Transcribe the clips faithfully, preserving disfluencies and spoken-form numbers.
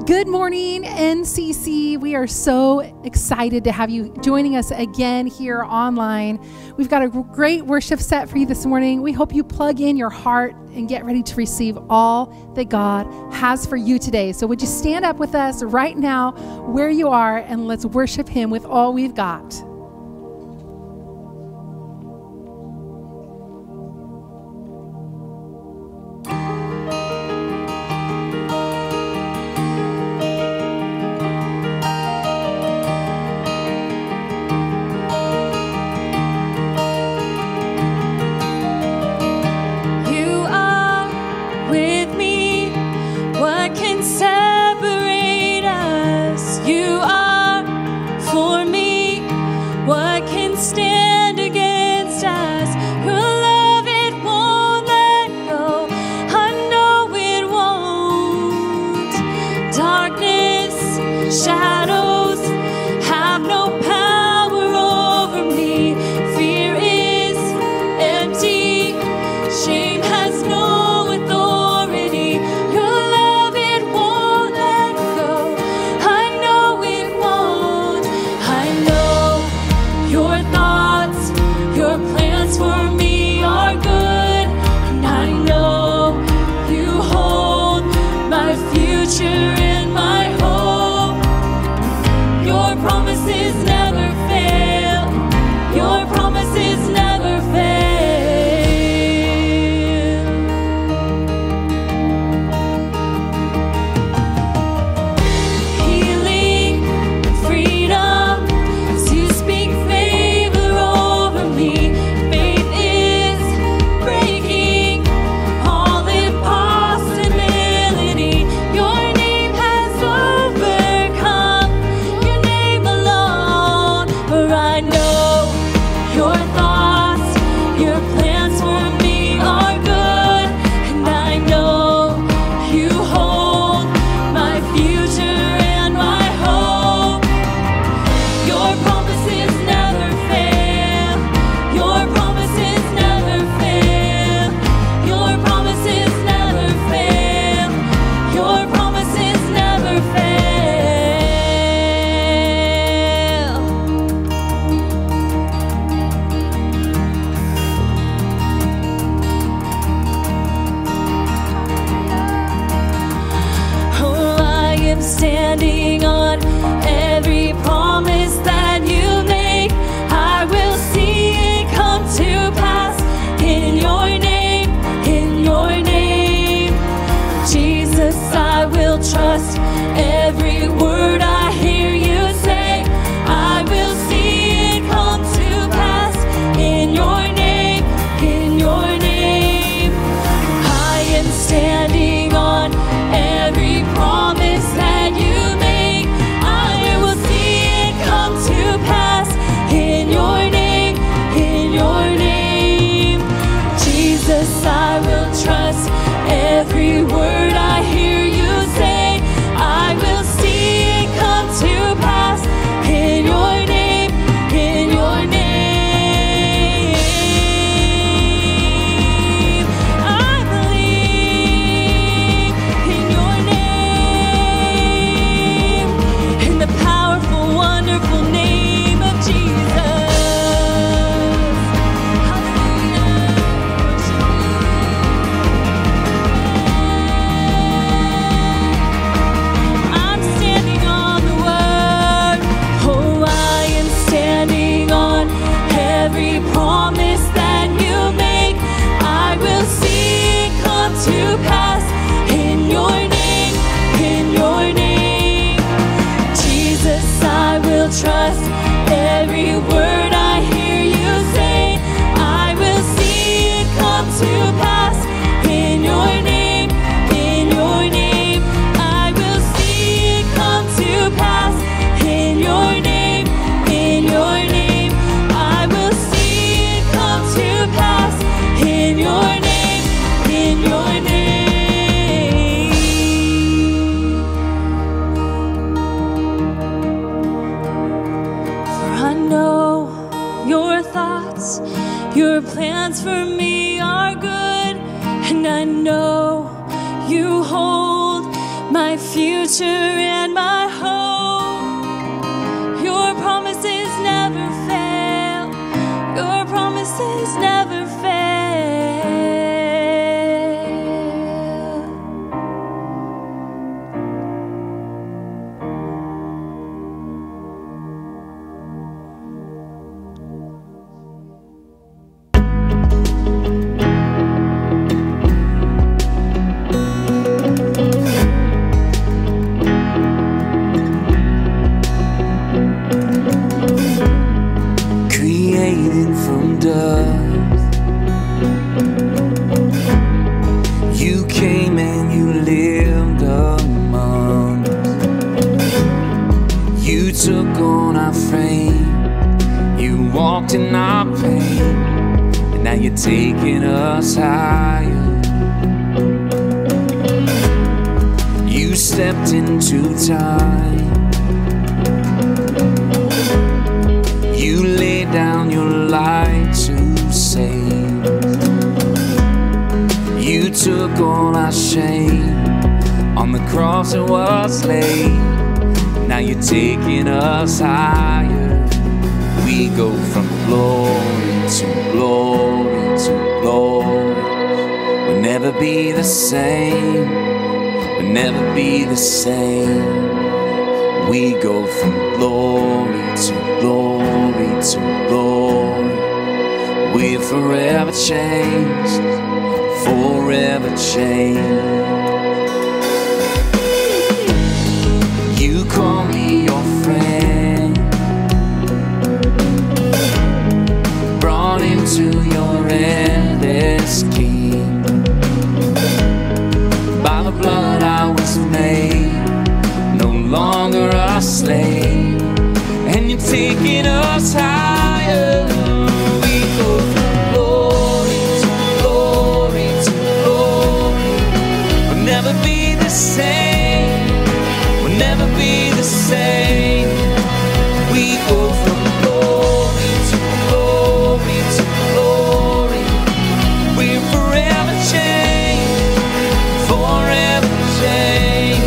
Good morning, N C C. We are so excited to have you joining us again here online. We've got a great worship set for you this morning. We hope you plug in your heart and get ready to receive all that God has for you today. So would you stand up with us right now where you are, and let's worship Him with all we've got. My my future and my hope. Your promises never fail. Your promises never fail. Created from dust, you came and you lived among us. You took on our frame, you walked in our pain, and now you're taking us higher. You stepped into time, you laid down your life to save. You took all our shame, on the cross it was laid. Now you're taking us higher. We go from glory to glory to glory. We'll never be the same. We'll never be the same. We go from glory to glory to glory. We're forever changed, forever changed. You call me your friend, brought into your endless kingdom. By the blood I was made, no longer a slave, and you're taking us higher. We go from glory to glory to glory. We'll never be the same. We'll never be the same. We go from glory to glory to glory. We're forever changed, forever changed.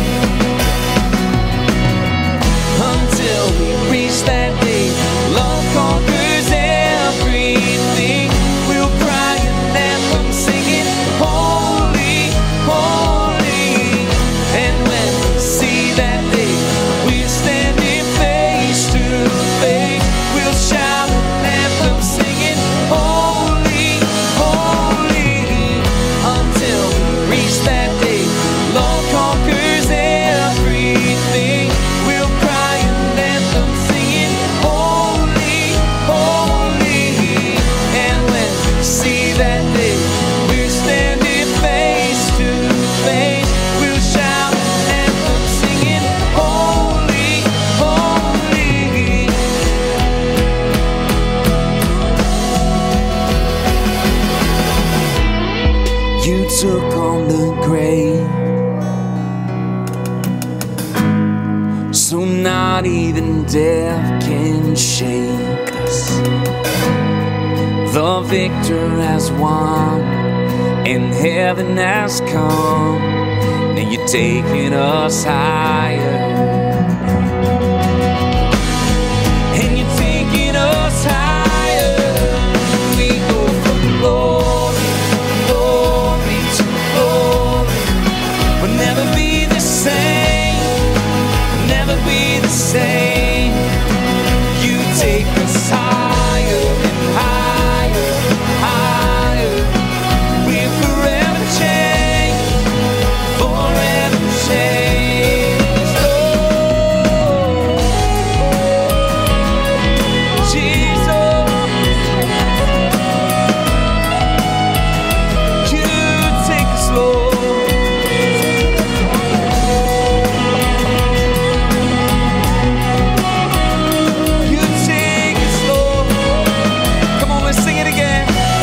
Until we reach that day, love conquers everything. We'll cry an anthem singing, holy, holy. And when we see that day, we're standing face to face. We'll shout an anthem singing, holy, holy. Until we reach that day, love conquers everything. We'll cry an anthem singing, holy, holy. And when we see that day, we're standing face to face. We'll shout an anthem singing, holy, holy. You took on the grave, so not even death can shake us. The victor has won, and heaven has come. Now you're taking us higher, and you're taking us higher. We go from glory to glory to glory. We'll never be the same. We'll never be the same. You take us higher and higher, higher. We're forever changed, forever changed. Oh, Jesus, you take us, Lord. You take us, Lord. Come on, let's sing it again.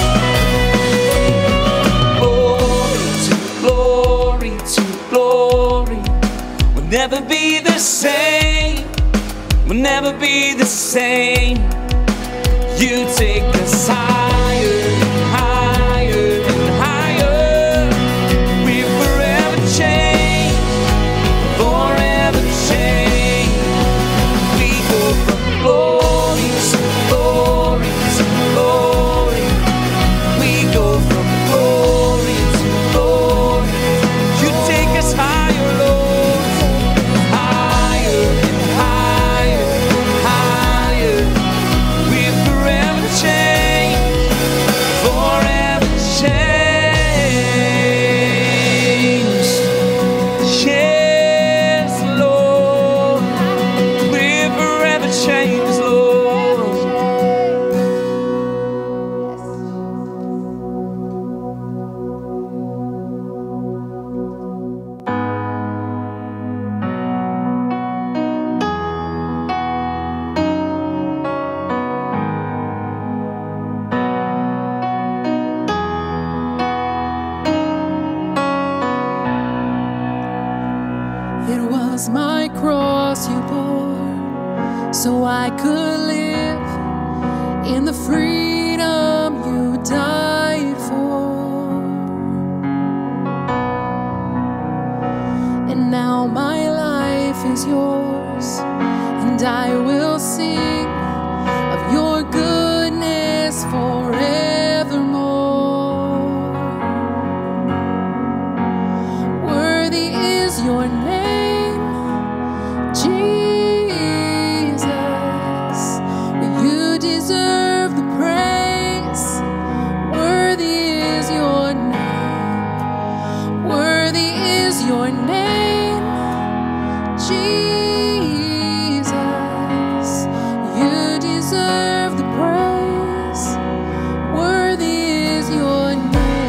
Glory to glory to glory. We'll never be the same. We'll never be the same. You take us higher and higher and higher. We're forever changed, forever change. We go from glory to glory to glory. We go from glory to glory. You take us higher, Lord, higher and higher and higher. We forever change, forever change. Yes, Lord, we forever change, Lord. It was my cross you bore, so I could live in the freedom you died for. And now my life is yours, and I will sing of your goodness forevermore. Worthy is your name, Jesus. You deserve the praise. Worthy is your name. Worthy is your name, Jesus. You deserve the praise. Worthy is your name.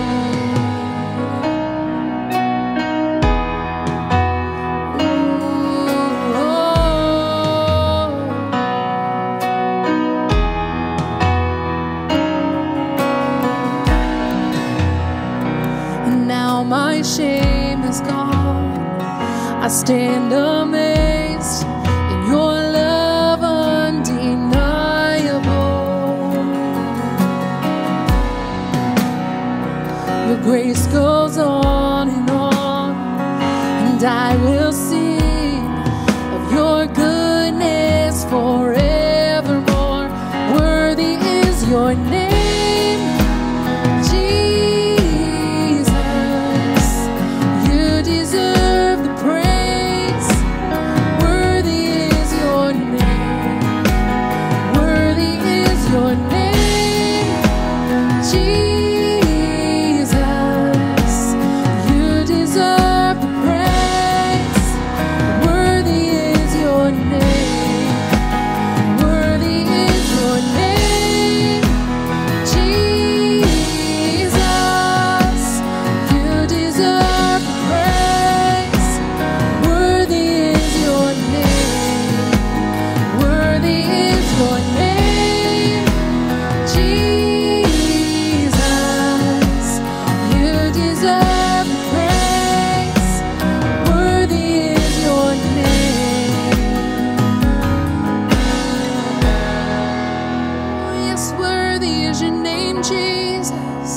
And now my shame is gone. I stand amazed in your love undeniable. Your grace goes on and on, and I will sing of your goodness forevermore. Worthy is your name, Jesus. You deserve the praise. Worthy is your name. Worthy is your name, Jesus. You deserve the praise. Worthy is your name. Worthy is your name, Jesus. You deserve the praise. Worthy is your name. Worthy is your name, Jesus. You deserve the praise. Worthy is your name. Oh, yes, worthy is your name, Jesus.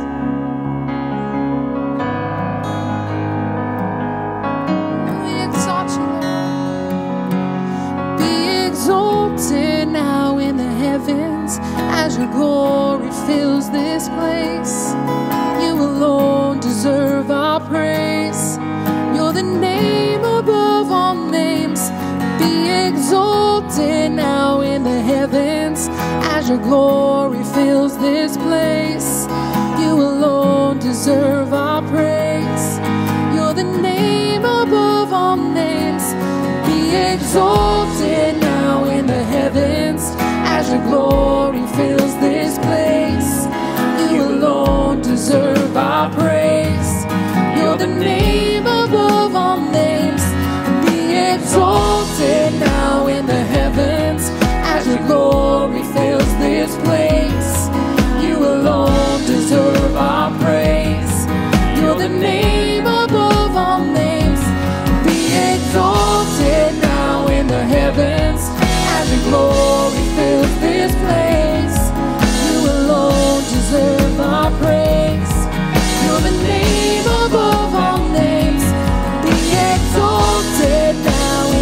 We exalt you, Lord. Be exalted now in the heavens as your glory fills this place. You alone deserve our praise. You're the name above all names. Be exalted now in the heavens as your glory fills this place. You alone deserve our praise. You're the name above all names. Be exalted now in the heavens as your glory fills this place. You alone deserve our praise. You're the name above all names. Be exalted now in the heavens as your glory fills this place. You alone deserve our praise. You're the name above all names. Be exalted now in the heavens as your glory fills this place. You alone deserve our praise. You're the name above all names. Be exalted now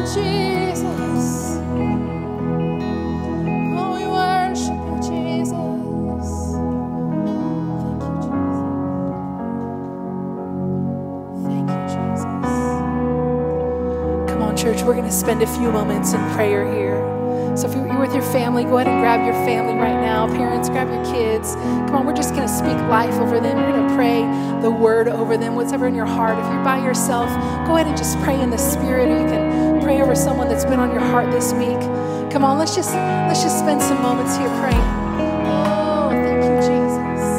Jesus. Oh, we worship you, Jesus. Thank you, Jesus. Thank you, Jesus. Come on, church, we're going to spend a few moments in prayer here. So if you're with your family, go ahead and grab your family right now. Parents, grab your kids. Come on, we're just going to speak life over them. We're going to pray the word over them, whatever in your heart. If you're by yourself, go ahead and just pray in the Spirit, or you can pray over someone that's been on your heart this week. Come on, let's just let's just spend some moments here praying. Oh, thank you, Jesus.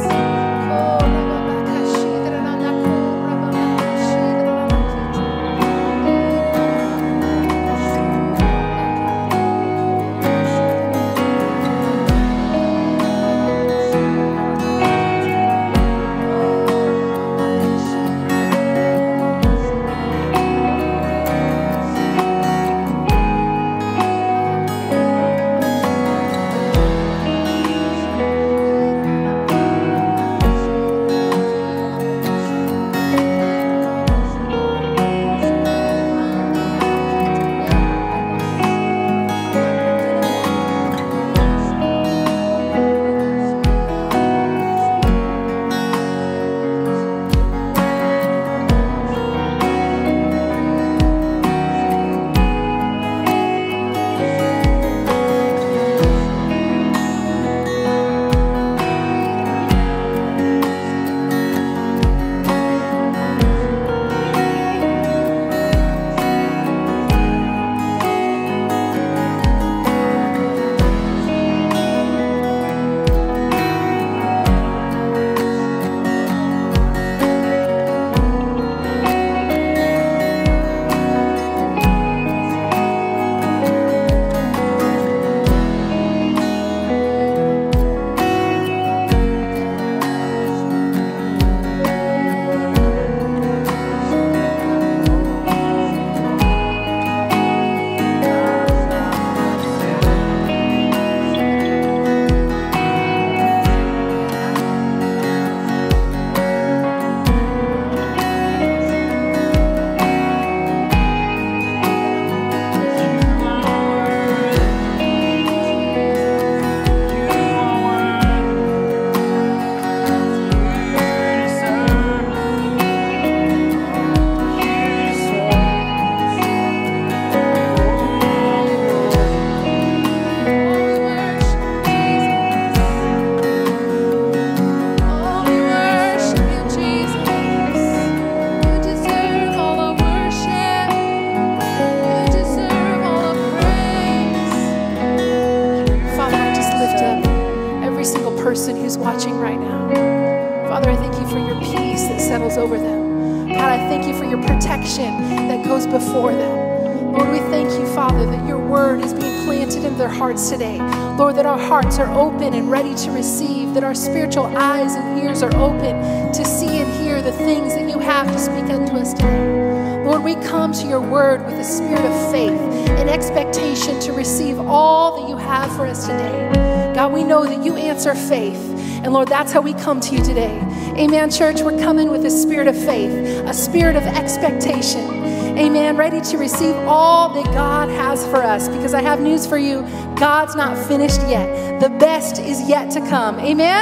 person who's watching right now. Father, I thank you for your peace that settles over them. God, I thank you for your protection that goes before them. Lord, we thank you, Father, that your word is being planted in their hearts today. Lord, that our hearts are open and ready to receive, that our spiritual eyes and ears are open to see and hear the things that you have to speak unto us today. Lord, we come to your word with a spirit of faith and expectation to receive all that you have for us today. God, we know that you answer faith. And Lord, that's how we come to you today. Amen, church. We're coming with a spirit of faith, a spirit of expectation. Amen. Ready to receive all that God has for us. Because I have news for you. God's not finished yet. The best is yet to come. Amen.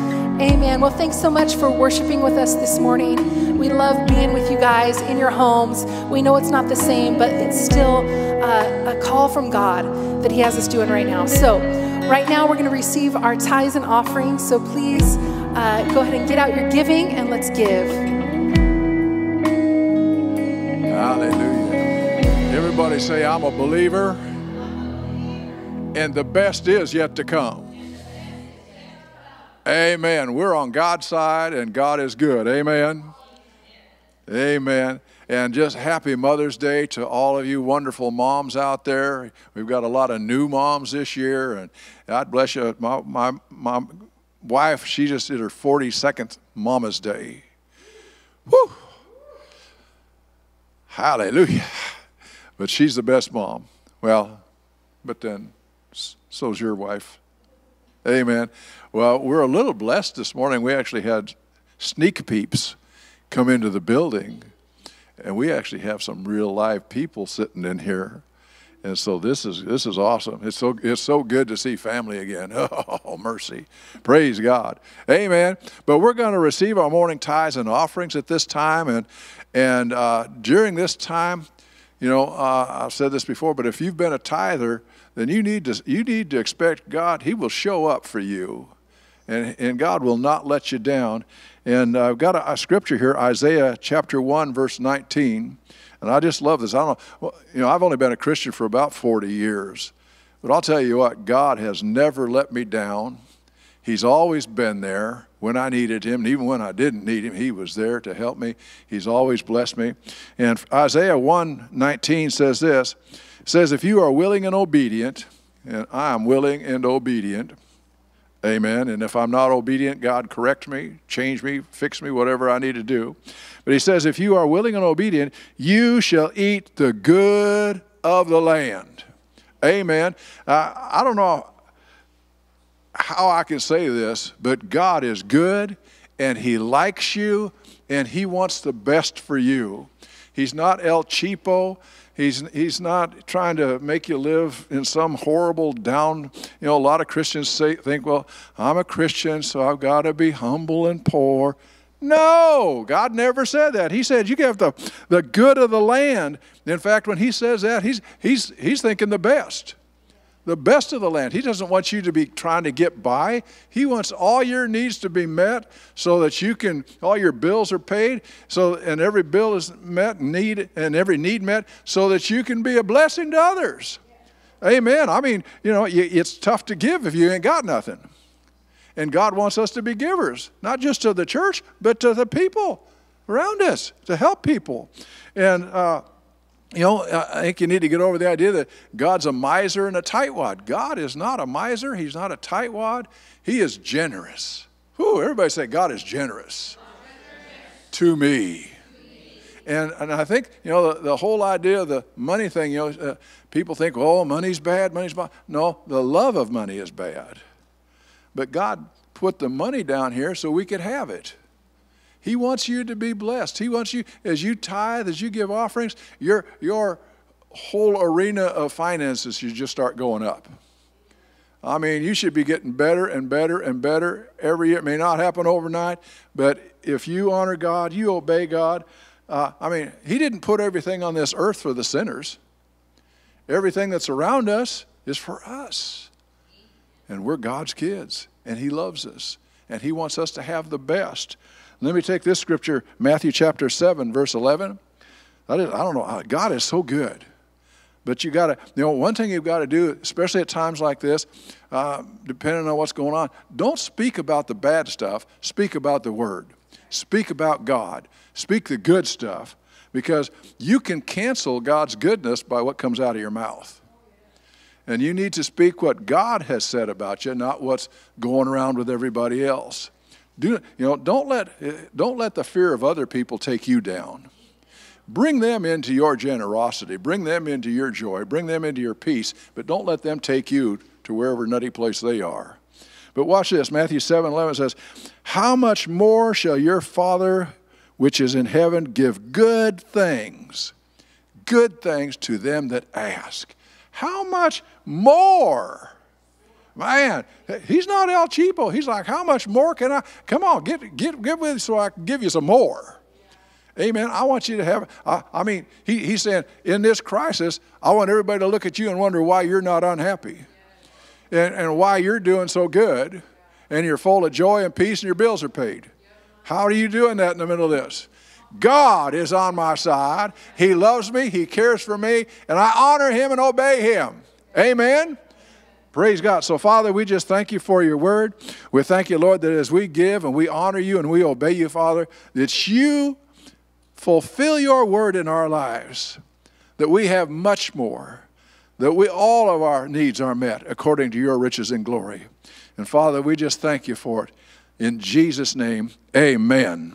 Amen. Well, thanks so much for worshiping with us this morning. We love being with you guys in your homes. We know it's not the same, but it's still uh, a call from God that he has us doing right now. So right now we're going to receive our tithes and offerings. So please uh, go ahead and get out your giving and let's give. Hallelujah. Everybody say, I'm a believer, and the best is yet to come. Amen. We're on God's side, and God is good. Amen. Amen. And just happy Mother's Day to all of you wonderful moms out there. We've got a lot of new moms this year, and God bless you. My, my, my wife, she just did her forty-second Mama's Day. Whew. Hallelujah. But she's the best mom. Well, but then so's your wife. Amen. Well, we're a little blessed this morning. We actually had sneak peeps come into the building, and we actually have some real live people sitting in here. And so this is this is awesome. It's so it's so good to see family again. Oh, mercy. Praise God. Amen. But we're going to receive our morning tithes and offerings at this time. And and uh, during this time, you know, uh, I've said this before, but if you've been a tither, then you need to you need to expect God. He will show up for you. And, and God will not let you down. And I've got a, a scripture here, Isaiah chapter one, verse nineteen. And I just love this. I don't know, well, you know, I've only been a Christian for about forty years. But I'll tell you what, God has never let me down. He's always been there when I needed him. And even when I didn't need him, he was there to help me. He's always blessed me. And Isaiah one nineteen says this. It says, if you are willing and obedient, and I am willing and obedient, amen. And if I'm not obedient, God correct me, change me, fix me, whatever I need to do. But he says, if you are willing and obedient, you shall eat the good of the land. Amen. Uh, I don't know how I can say this, but God is good, and he likes you, and he wants the best for you. He's not El Cheapo. He's, he's not trying to make you live in some horrible down, you know, a lot of Christians say, think, well, I'm a Christian, so I've got to be humble and poor. No, God never said that. He said you have the, the good of the land. In fact, when he says that, he's, he's, he's thinking the best. The best of the land. He doesn't want you to be trying to get by. He wants all your needs to be met so that you can, all your bills are paid, so and every bill is met, need and every need met, so that you can be a blessing to others. Amen. I mean, you know, it's tough to give if you ain't got nothing. And God wants us to be givers, not just to the church, but to the people around us, to help people. And, uh, you know, I think you need to get over the idea that God's a miser and a tightwad. God is not a miser. He's not a tightwad. He is generous. Whew, everybody say, God is generous. To me. And, and I think, you know, the, the whole idea of the money thing, you know, uh, people think, oh, money's bad, money's bad. No, the love of money is bad. But God put the money down here so we could have it. He wants you to be blessed. He wants you, as you tithe, as you give offerings, your, your whole arena of finances should just start going up. I mean, you should be getting better and better and better every year. It may not happen overnight, but if you honor God, you obey God. Uh, I mean, he didn't put everything on this earth for the sinners. Everything that's around us is for us. And we're God's kids, and he loves us, and he wants us to have the best. Let me take this scripture, Matthew chapter seven, verse eleven. I don't know, God is so good. But you got to, you know, one thing you've got to do, especially at times like this, uh, depending on what's going on, don't speak about the bad stuff. Speak about the Word. Speak about God. Speak the good stuff, because you can cancel God's goodness by what comes out of your mouth. And you need to speak what God has said about you, not what's going around with everybody else. Do, you know, don't let, don't let the fear of other people take you down. Bring them into your generosity. Bring them into your joy. Bring them into your peace. But don't let them take you to wherever nutty place they are. But watch this. Matthew seven eleven says, how much more shall your Father which is in heaven give good things, good things to them that ask. How much more? Man, he's not El Cheapo. He's like, how much more can I? Come on, get, get, get with me so I can give you some more. Amen. I want you to have, I, I mean, he, he's saying, in this crisis, I want everybody to look at you and wonder why you're not unhappy. And, and why you're doing so good. And you're full of joy and peace and your bills are paid. How are you doing that in the middle of this? God is on my side. He loves me. He cares for me. And I honor him and obey him. Amen. Praise God. So, Father, we just thank you for your word. We thank you, Lord, that as we give and we honor you and we obey you, Father, that you fulfill your word in our lives, that we have much more, that we all of our needs are met according to your riches and glory. And, Father, we just thank you for it. In Jesus' name, amen.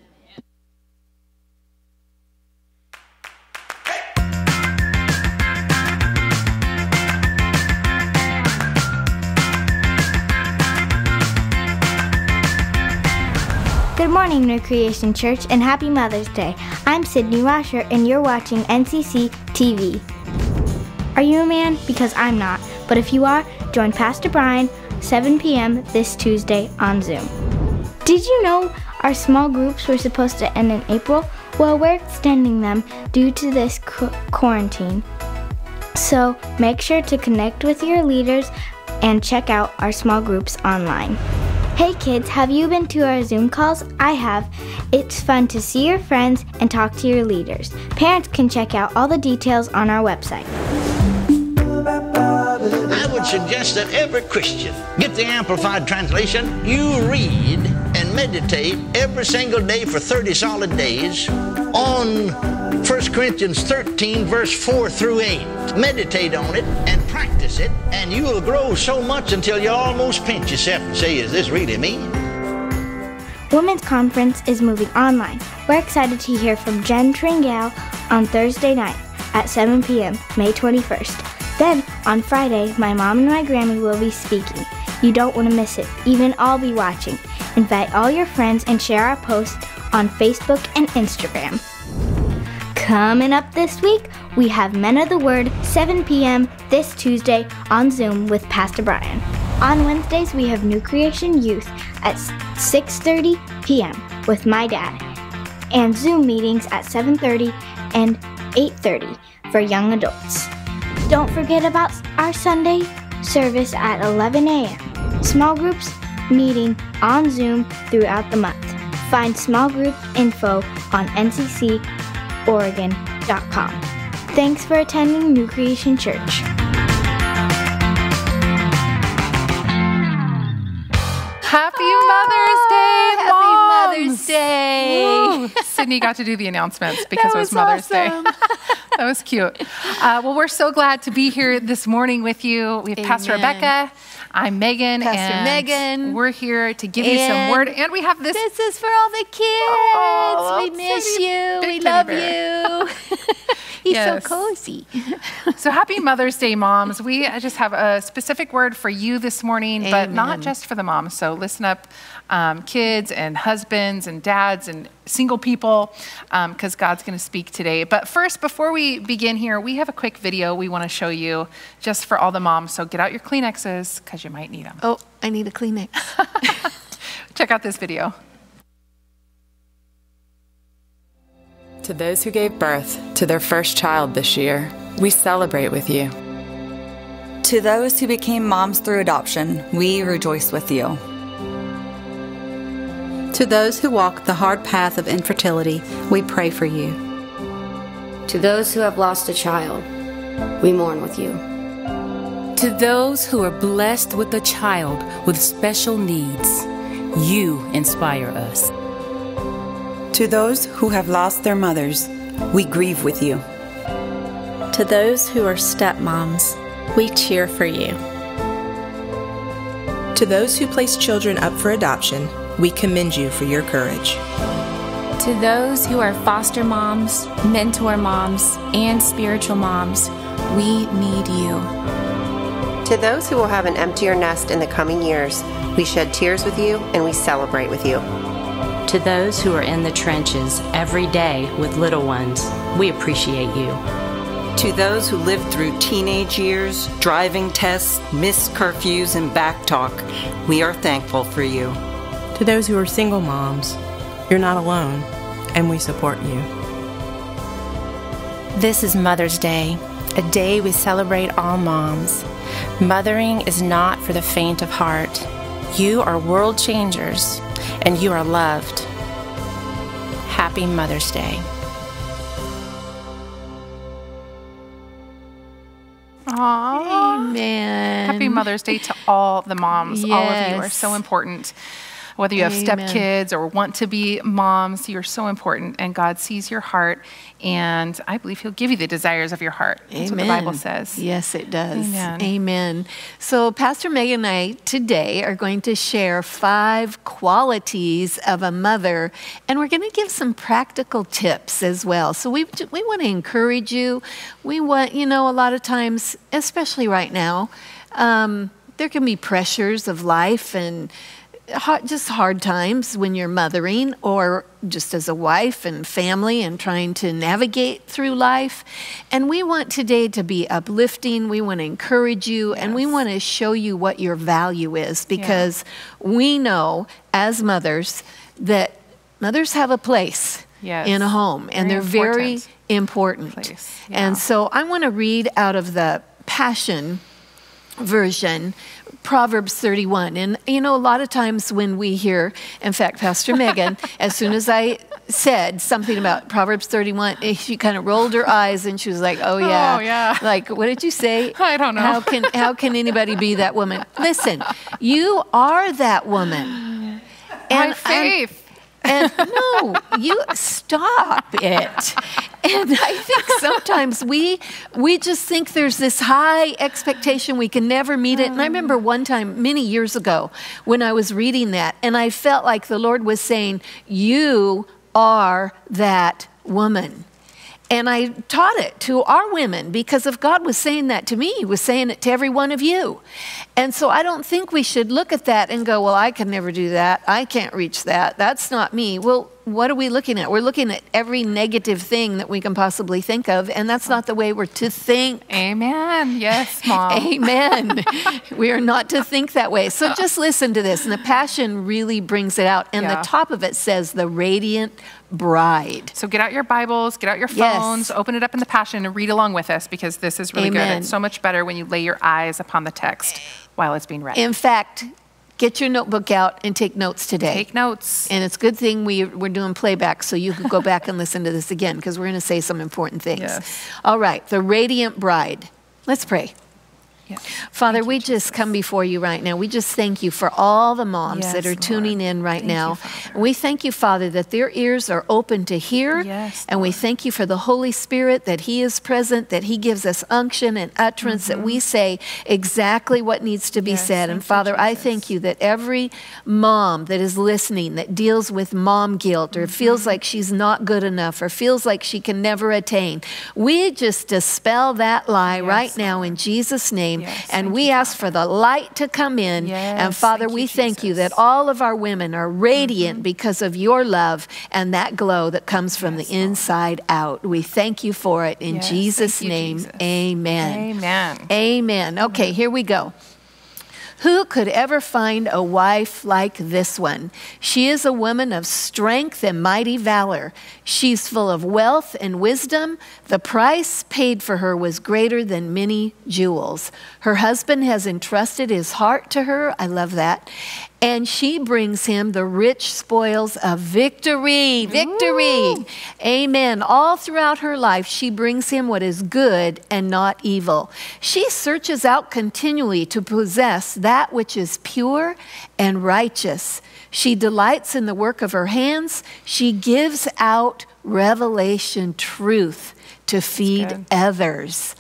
Good morning, New Creation Church, and happy Mother's Day. I'm Sydney Rasher, and you're watching N C C T V. Are you a man? Because I'm not. But if you are, join Pastor Brian, seven p.m. this Tuesday on Zoom. Did you know our small groups were supposed to end in April? Well, we're extending them due to this qu- quarantine. So make sure to connect with your leaders and check out our small groups online. Hey kids, have you been to our Zoom calls? I have. It's fun to see your friends and talk to your leaders. Parents can check out all the details on our website. I would suggest that every Christian get the Amplified Translation. You read and meditate every single day for thirty solid days on First Corinthians thirteen, verse four through eight. Meditate on it and practice it, and you will grow so much until you almost pinch yourself and say, is this really me? Women's Conference is moving online. We're excited to hear from Jen Tringale on Thursday night at seven p.m., May twenty-first. Then, on Friday, my mom and my Grammy will be speaking. You don't want to miss it. Even I'll be watching. Invite all your friends and share our posts on Facebook and Instagram. Coming up this week, we have Men of the Word, seven p.m. this Tuesday on Zoom with Pastor Brian. On Wednesdays, we have New Creation Youth at six thirty p.m. with my dad, and Zoom meetings at seven thirty and eight thirty for young adults. Don't forget about our Sunday service at eleven a.m. Small groups meeting on Zoom throughout the month. Find small group info on N C C Oregon dot com. Thanks for attending New Creation Church. Happy Mother's Day, Happy Moms! Mother's Day. Woo. Sydney got to do the announcements because That it was was Mother's awesome. Day. That was cute. Uh, well, we're so glad to be here this morning with you. We have Pastor Amen. Rebecca. I'm Megan. Pastor and Megan. We're here to give you some And word. And we have this. This is for all the kids. Oh, we miss teddy- you. big We teddy love bear. you. He's Yes. so cozy. So happy Mother's Day, moms. We just have a specific word for you this morning, but not Amen. just for the moms. So listen up, um, kids and husbands and dads and single people, because God's going to speak today. But first, before we begin here, we have a quick video we want to show you just for all the moms. So get out your Kleenexes because you might need them. Oh, I need a Kleenex. Check out this video. To those who gave birth to their first child this year, we celebrate with you. To those who became moms through adoption, we rejoice with you. To those who walk the hard path of infertility, we pray for you. To those who have lost a child, we mourn with you. To those who are blessed with a child with special needs, you inspire us. To those who have lost their mothers, we grieve with you. To those who are stepmoms, we cheer for you. To those who place children up for adoption, we commend you for your courage. To those who are foster moms, mentor moms, and spiritual moms, we need you. To those who will have an emptier nest in the coming years, we shed tears with you and we celebrate with you. To those who are in the trenches every day with little ones, we appreciate you. To those who lived through teenage years, driving tests, missed curfews, and backtalk, we are thankful for you. To those who are single moms, you're not alone, and we support you. This is Mother's Day, a day we celebrate all moms. Mothering is not for the faint of heart. You are world changers, and you are loved. Happy Mother's Day. Aww. Amen. Happy Mother's Day to all the moms. Yes. All of you are so important. Whether you have Amen. stepkids or want to be moms, you're so important, and God sees your heart, and I believe He'll give you the desires of your heart. That's Amen. what the Bible says. Yes, it does. Amen. Amen. So Pastor Megan and I today are going to share five qualities of a mother, and we're going to give some practical tips as well. So we we want to encourage you. We want, you know, a lot of times, especially right now, um, there can be pressures of life and hard, just hard times when you're mothering, or just as a wife and family and trying to navigate through life. And we want today to be uplifting. We want to encourage you, yes. and we want to show you what your value is, because yeah. we know as mothers that mothers have a place yes. in a home, and very they're very important. important. Yeah. And so I want to read out of the Passion version, Proverbs thirty-one. And you know, a lot of times when we hear, in fact, Pastor Megan, as soon as I said something about Proverbs thirty-one, she kind of rolled her eyes and she was like, oh yeah. Oh, yeah. Like, what did you say? I don't know. How can, how can anybody be that woman? Listen, you are that woman. And, My faith. And, and no, you stop it. And I think sometimes we we just think there's this high expectation, we can never meet it. And I remember one time many years ago when I was reading that, and I felt like the Lord was saying, you are that woman. And I taught it to our women, because if God was saying that to me, He was saying it to every one of you. And so I don't think we should look at that and go, well, I can never do that. I can't reach that. That's not me. Well, what are we looking at? We're looking at every negative thing that we can possibly think of, and that's not the way we're to think. Amen. Yes, Mom. Amen. We are not to think that way. So just listen to this, and the Passion really brings it out. And yeah. the top of it says, the radiant bride. So get out your Bibles, get out your phones, yes. open it up in the Passion and read along with us, because this is really Amen. good. It's so much better when you lay your eyes upon the text while it's being read. In fact, get your notebook out and take notes today. Take notes. And it's a good thing we, we're doing playback, so you can go back and listen to this again, because we're going to say some important things. Yes. All right, the radiant bride. Let's pray. Yes. Father, Thank we you, just Jesus. come before you right now. We just thank you for all the moms yes, that are Lord. tuning in right thank now. You, and we thank you, Father, that their ears are open to hear. Yes, and Lord. we thank you for the Holy Spirit, that He is present, that He gives us unction and utterance, mm-hmm. that we say exactly what needs to be yes, said. And Father, I thank you that every mom that is listening, that deals with mom guilt, or mm-hmm. feels like she's not good enough, or feels like she can never attain, we just dispel that lie yes, right now Lord. In Jesus' name. Yes, and we ask for the light to come in. Yes, and Father, thank we you, thank Jesus. you that all of our women are radiant mm-hmm. because of your love and that glow that comes from yes, the inside Lord. Out. We thank you for it in yes, Jesus' you, name. Jesus. Amen. Amen. Amen. Okay, here we go. Who could ever find a wife like this one? She is a woman of strength and mighty valor. She's full of wealth and wisdom. The price paid for her was greater than many jewels. Her husband has entrusted his heart to her. I love that. And she brings him the rich spoils of victory. Victory. Ooh. Amen. All throughout her life, she brings him what is good and not evil. She searches out continually to possess that which is pure and righteous. She delights in the work of her hands. She gives out revelation truth to feed others.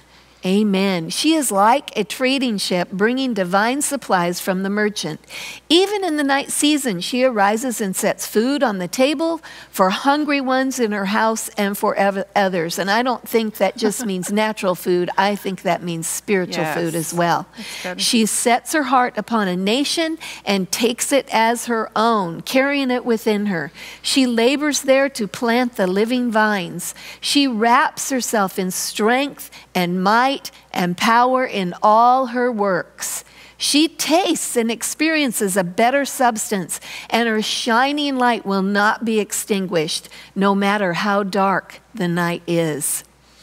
Amen. She is like a trading ship bringing divine supplies from the merchant. Even in the night season, she arises and sets food on the table for hungry ones in her house and for others. And I don't think that just means natural food. I think that means spiritual yes. food as well. She sets her heart upon a nation and takes it as her own, carrying it within her. She labors there to plant the living vines. She wraps herself in strength and might and power in all her works. She tastes and experiences a better substance, and her shining light will not be extinguished, no matter how dark the night is.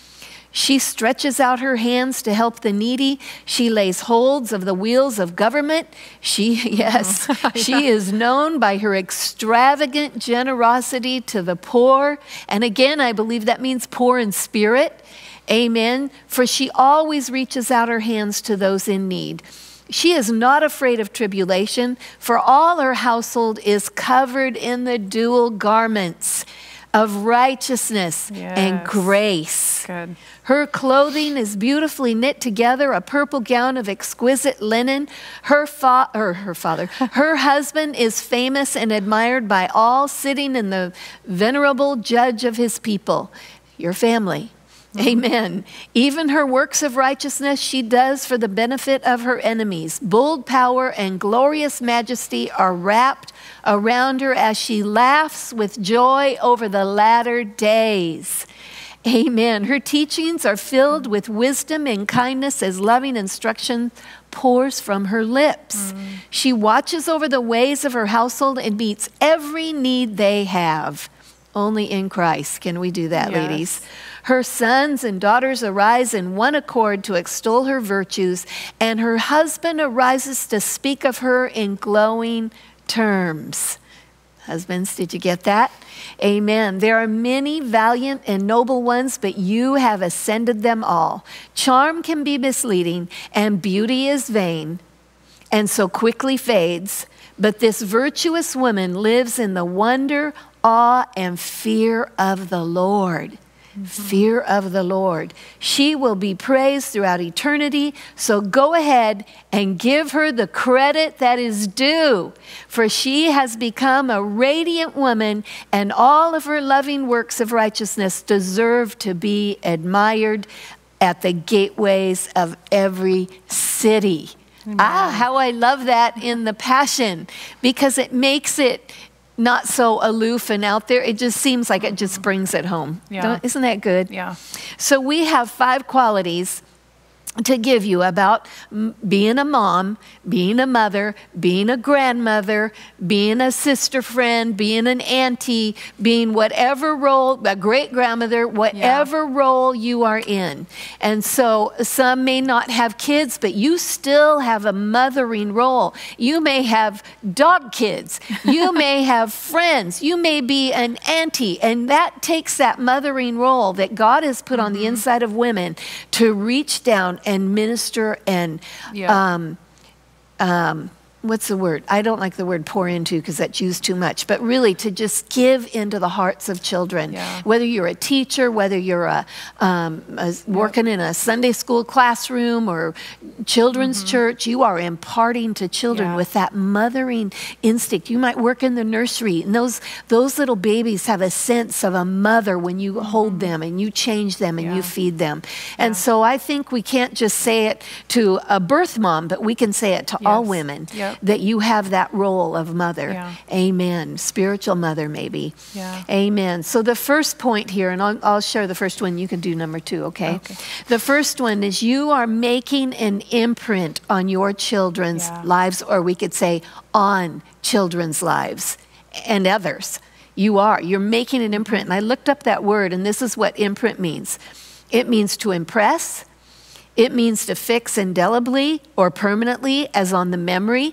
She stretches out her hands to help the needy. She lays holds of the wheels of government. She, yes, she is known by her extravagant generosity to the poor. And again, I believe that means poor in spirit. Amen. For she always reaches out her hands to those in need. She is not afraid of tribulation, for all her household is covered in the dual garments of righteousness yes. and grace. Good. Her clothing is beautifully knit together, a purple gown of exquisite linen. Her, fa- or her father, her husband is famous and admired by all, sitting in the venerable judge of his people, your family. Amen. Even her works of righteousness she does for the benefit of her enemies. Bold power and glorious majesty are wrapped around her as she laughs with joy over the latter days. Amen. Her teachings are filled with wisdom and kindness as loving instruction pours from her lips. Mm. She watches over the ways of her household and meets every need they have. Only in Christ can we do that, yes. ladies. Her sons and daughters arise in one accord to extol her virtues, and her husband arises to speak of her in glowing terms. Husbands, did you get that? Amen. There are many valiant and noble ones, but you have ascended them all. Charm can be misleading, and beauty is vain, and so quickly fades. But this virtuous woman lives in the wonder, awe, and fear of the Lord. Mm-hmm. Fear of the Lord. She will be praised throughout eternity, so go ahead and give her the credit that is due, for she has become a radiant woman, and all of her loving works of righteousness deserve to be admired at the gateways of every city. Amen. Ah, how I love that in the Passion, because it makes it not so aloof and out there. It just seems like it just brings it home. Yeah. Don't, isn't that good? Yeah. So we have five qualities to give you about being a mom, being a mother, being a grandmother, being a sister friend, being an auntie, being whatever role, a great-grandmother, whatever yeah. role you are in. And so some may not have kids, but you still have a mothering role. You may have dog kids. You may have friends. You may be an auntie. And that takes that mothering role that God has put mm-hmm. on the inside of women to reach down and minister and yeah. um, um, what's the word? I don't like the word pour into because that's used too much, but really to just give into the hearts of children. Yeah. Whether you're a teacher, whether you're a, um, a working yep. in a Sunday school classroom or children's mm-hmm. church, you are imparting to children yeah. with that mothering instinct. You might work in the nursery, and those those little babies have a sense of a mother when you mm-hmm. hold them and you change them and yeah. you feed them. And yeah. so I think we can't just say it to a birth mom, but we can say it to yes. all women. Yep. That you have that role of mother. Yeah. Amen. Spiritual mother, maybe. Yeah. Amen. So the first point here, and I'll, I'll share the first one. You can do number two, okay? okay? The first one is you are making an imprint on your children's yeah. lives, or we could say on children's lives and others. You are. You're making an imprint. And I looked up that word, and this is what imprint means. It means to impress. It means to fix indelibly or permanently, as on the memory.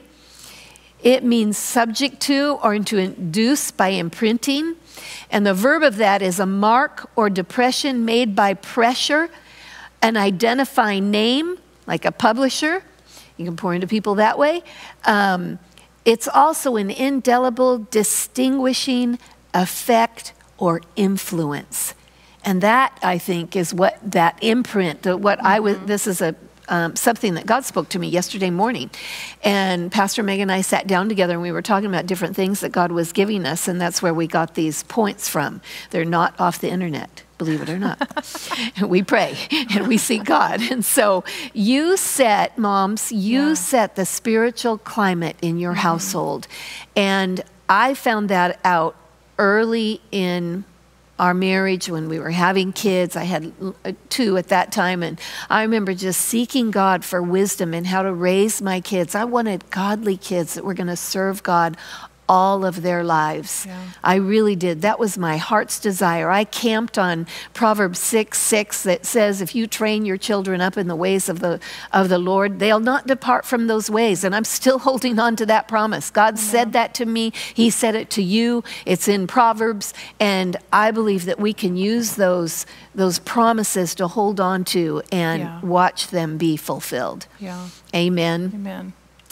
It means subject to or to induce by imprinting. And the verb of that is a mark or depression made by pressure, an identifying name, like a publisher. You can pour into people that way. Um, it's also an indelible, distinguishing effect or influence. And that, I think, is what that imprint, what mm-hmm. I was, this is a Um, something that God spoke to me yesterday morning. And Pastor Megan and I sat down together and we were talking about different things that God was giving us, and that's where we got these points from. They're not off the internet, believe it or not. We pray and we seek God. And so you set, moms, you yeah. set the spiritual climate in your mm-hmm. household. And I found that out early in our marriage when we were having kids. I had two at that time, and I remember just seeking God for wisdom in how to raise my kids. I wanted godly kids that were going to serve God all of their lives. Yeah. I really did. That was my heart's desire. I camped on Proverbs six six that says, if you train your children up in the ways of the of the Lord, they'll not depart from those ways. And I'm still holding on to that promise. God yeah. said that to me. He said it to you. It's in Proverbs. And I believe that we can use those, those promises to hold on to and yeah. watch them be fulfilled. Yeah. Amen. Amen.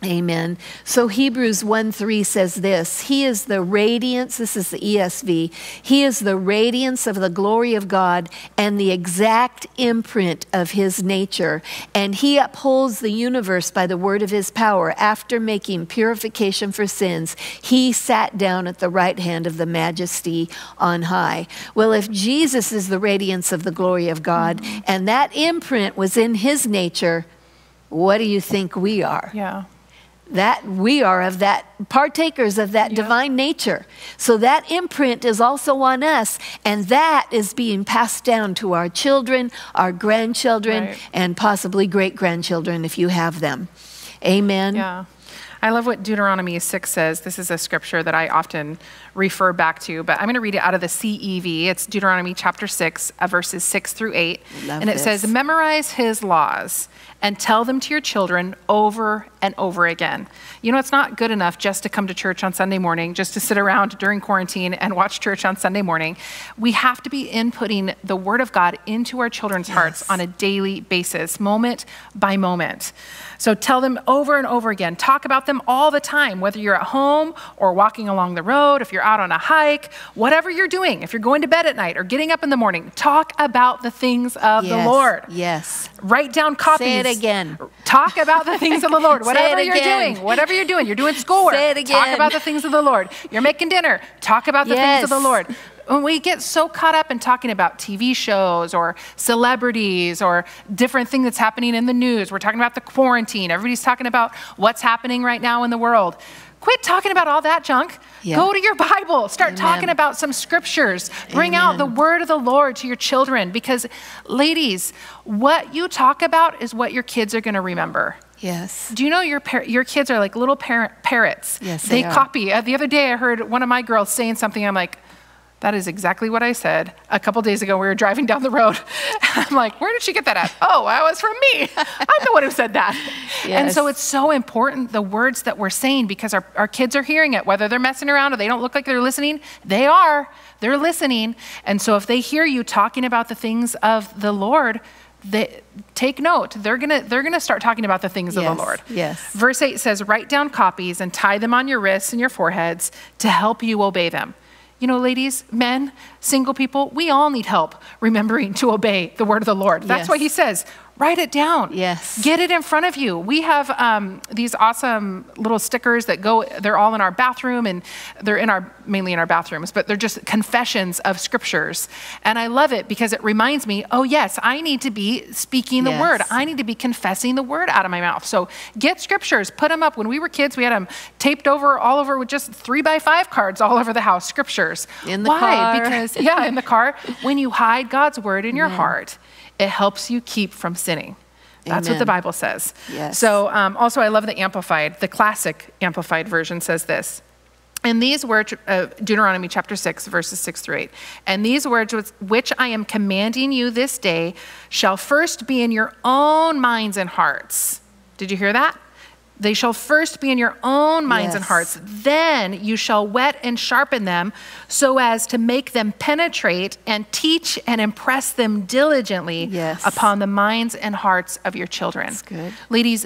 Amen. So Hebrews one three says this, he is the radiance, this is the E S V, he is the radiance of the glory of God and the exact imprint of his nature. And he upholds the universe by the word of his power. After making purification for sins, he sat down at the right hand of the majesty on high. Well, if Jesus is the radiance of the glory of God, mm-hmm. and that imprint was in his nature, what do you think we are? Yeah. That we are of that, partakers of that yep. divine nature. So that imprint is also on us, and that is being passed down to our children, our grandchildren, right. and possibly great-grandchildren if you have them. Amen. Yeah. I love what Deuteronomy six says. This is a scripture that I often refer back to, but I'm going to read it out of the C E V. It's Deuteronomy chapter six, uh, verses six through eight. Love and it this. says, memorize his laws and tell them to your children over and over again. You know, it's not good enough just to come to church on Sunday morning, just to sit around during quarantine and watch church on Sunday morning. We have to be inputting the word of God into our children's yes. hearts on a daily basis, moment by moment. So tell them over and over again. Talk about them all the time, whether you're at home or walking along the road, if you're out on a hike, whatever you're doing, if you're going to bed at night or getting up in the morning, talk about the things of yes. the Lord. Yes. Write down copies. Say it again. Talk about the things of the Lord. Whatever you're again. doing, whatever you're doing, you're doing schoolwork. Say it again. Talk about the things of the Lord. You're making dinner. Talk about the yes. things of the Lord. When we get so caught up in talking about T V shows or celebrities or different thing that's happening in the news, we're talking about the quarantine. Everybody's talking about what's happening right now in the world. Quit talking about all that junk. Yeah. Go to your Bible. Start Amen. Talking about some scriptures. Bring Amen. Out the word of the Lord to your children, because ladies, what you talk about is what your kids are going to remember. Yes. Do you know your par- your kids are like little par- parrots? Yes, they, they are. copy. Uh, the other day I heard one of my girls saying something. I'm like, that is exactly what I said. A couple days ago, we were driving down the road. I'm like, where did she get that at? Oh, that was from me. I'm the one who said that. Yes. And so it's so important, the words that we're saying, because our, our kids are hearing it, whether they're messing around or they don't look like they're listening. They are. They're listening. And so if they hear you talking about the things of the Lord, they take note. They're gonna they're gonna start talking about the things yes, of the Lord. Yes. Verse eight says, write down copies and tie them on your wrists and your foreheads to help you obey them. You know, ladies, men, single people, we all need help remembering to obey the word of the Lord. That's yes. why he says, write it down. Yes. Get it in front of you. We have um, these awesome little stickers that go, they're all in our bathroom, and they're in our, mainly in our bathrooms, but they're just confessions of scriptures. And I love it because it reminds me, oh yes, I need to be speaking the yes. word. I need to be confessing the word out of my mouth. So get scriptures, put them up. When we were kids, we had them taped over all over with just three by five cards all over the house, scriptures. In the Why? car. Because, yeah, in the car. When you hide God's word in your Amen. heart, it helps you keep from sinning. That's Amen. what the Bible says. Yes. So um, also I love the Amplified, the classic Amplified version says this. And these words, uh, Deuteronomy chapter six, verses six through eight. And these words which I am commanding you this day shall first be in your own minds and hearts. Did you hear that? They shall first be in your own minds yes. and hearts. Then you shall whet and sharpen them so as to make them penetrate and teach and impress them diligently yes. upon the minds and hearts of your children. That's good. Ladies,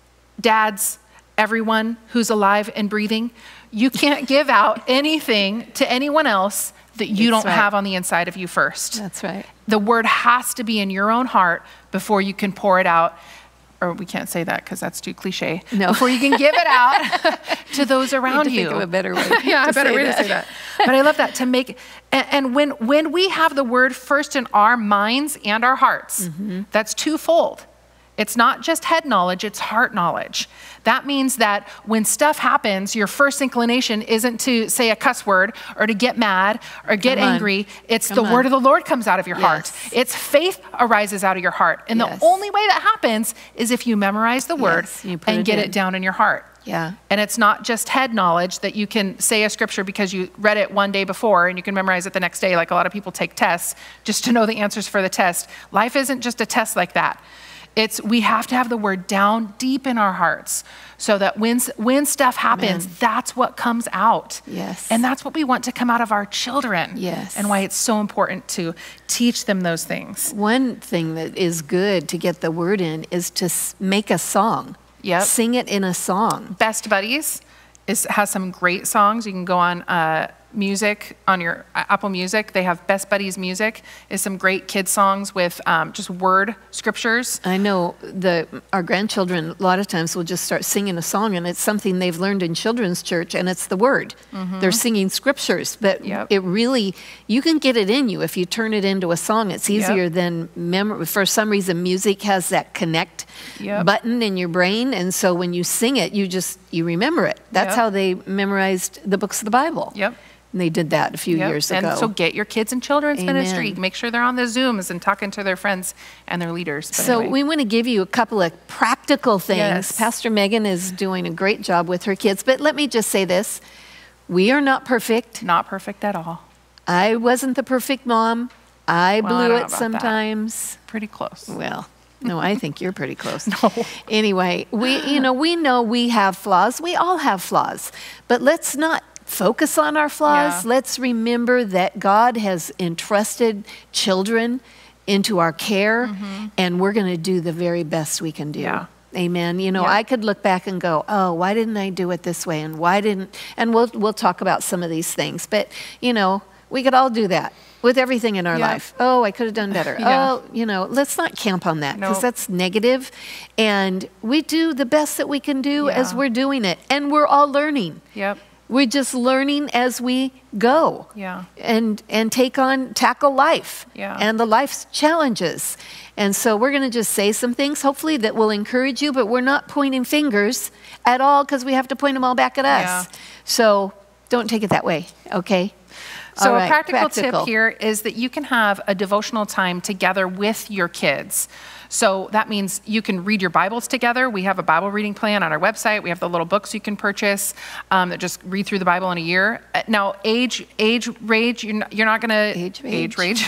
dads, everyone who's alive and breathing, you can't give out anything to anyone else that you That's don't right. have on the inside of you first. That's right. The word has to be in your own heart before you can pour it out. Or we can't say that because that's too cliche. No. Before you can give it out to those around you. you. Think of a better way. yeah, a better say way that. to say that. But I love that to make, and, and when when we have the word first in our minds and our hearts, mm-hmm. that's twofold. It's not just head knowledge, it's heart knowledge. That means that when stuff happens, your first inclination isn't to say a cuss word or to get mad or get Come on. angry. It's Come the on. word of the Lord comes out of your Yes. heart. It's faith arises out of your heart. And Yes. the only way that happens is if you memorize the word Yes, you put and it get in. it down in your heart. Yeah. And it's not just head knowledge that you can say a scripture because you read it one day before and you can memorize it the next day, like a lot of people take tests just to know the answers for the test. Life isn't just a test like that. It's, we have to have the word down deep in our hearts so that when, when stuff happens, Amen. that's what comes out. Yes. And that's what we want to come out of our children. Yes. And why it's so important to teach them those things. One thing that is good to get the word in is to s- make a song. Yep. Sing it in a song. Best Buddies is has some great songs. You can go on uh, music on your uh, Apple Music. They have Best Buddies Music. Is some great kids songs with um, just word scriptures. I know the our grandchildren a lot of times will just start singing a song, and it's something they've learned in children's church, and it's the word. Mm-hmm. They're singing scriptures, but yep. it really, you can get it in you if you turn it into a song. It's easier yep. than memory. For some reason, music has that connect yep. button in your brain, and so when you sing it, you just you remember it. That's yep. how they memorized the books of the Bible. Yep. And they did that a few yep. years ago. And so get your kids in children's Amen. ministry. Make sure they're on the Zooms and talking to their friends and their leaders. But so anyway. we want to give you a couple of practical things. Yes. Pastor Megan is doing a great job with her kids. But let me just say this. We are not perfect. Not perfect at all. I wasn't the perfect mom. I well, blew I it sometimes. That. Pretty close. Well, no, I think you're pretty close. No. Anyway, we, you know, we know we have flaws. We all have flaws. But let's not focus on our flaws. Yeah. Let's remember that God has entrusted children into our care, mm-hmm. and we're going to do the very best we can do. Yeah. Amen. You know, yeah. I could look back and go, oh, why didn't I do it this way? And why didn't, and we'll, we'll talk about some of these things. But, you know, we could all do that with everything in our yeah. life. Oh, I could have done better. yeah. Oh, you know, let's not camp on that because nope. that's negative. And we do the best that we can do yeah. as we're doing it. And we're all learning. Yep. We're just learning as we go. Yeah. And and take on, tackle life. Yeah. And the life's challenges. And so we're going to just say some things, hopefully, that will encourage you, but we're not pointing fingers at all because we have to point them all back at us. Yeah. So don't take it that way, okay? So all a right, practical, practical tip here is that you can have a devotional time together with your kids. So that means you can read your Bibles together. We have a Bible reading plan on our website. We have the little books you can purchase um, that just read through the Bible in a year. Uh, now, age, age, rage, you're not, you're not going to age, age, rage.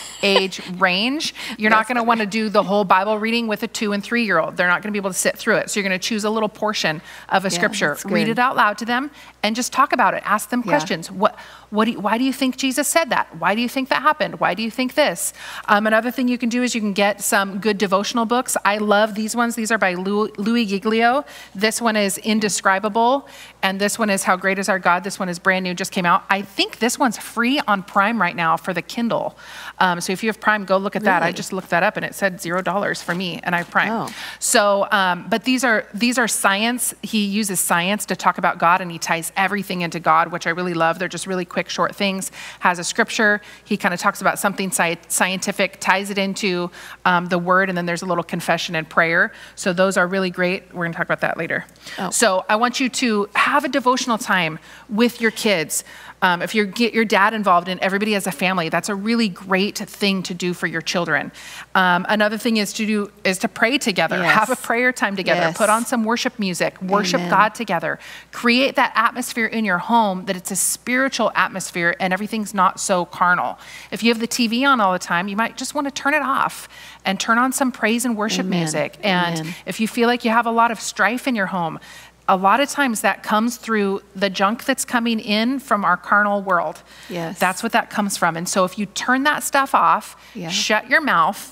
age range. You're not going to want to do the whole Bible reading with a two and three year old. They're not going to be able to sit through it. So you're going to choose a little portion of a Yeah, scripture, that's good. read it out loud to them, and just talk about it. Ask them Yeah. questions. What, what do you, why do you think Jesus said that? Why do you think that happened? Why do you think this? Um, another thing you can do is you can get some good devotional books. I love these ones. These are by Lou, Louis Giglio. This one is Indescribable, and this one is How Great Is Our God. This one is brand new, just came out. I think this one's free on Prime right now for the Kindle. Um, so if you have Prime, go look at that. I Really? just looked that up, and it said zero dollars for me, and I have Prime. Oh. So, um, but these are these are science. He uses science to talk about God, and he ties everything into God, which I really love. They're just really quick, short things. Has a scripture. He kind of talks about something sci- scientific, ties it into um, the Word, and then there's a little confession and prayer. So those are really great. We're going to talk about that later. Oh. So I want you to have a devotional time with your kids. Um, if you get your dad involved in everybody as a family, that's a really great thing to do for your children. Um, another thing is to do is to pray together. Yes. Have a prayer time together. Yes. Put on some worship music. Worship Amen. God together. Create that atmosphere in your home that it's a spiritual atmosphere and everything's not so carnal. If you have the T V on all the time, you might just want to turn it off and turn on some praise and worship Amen. music. And Amen. if you feel like you have a lot of strife in your home, a lot of times that comes through the junk that's coming in from our carnal world. Yes. That's what that comes from. And so if you turn that stuff off, Yeah. shut your mouth,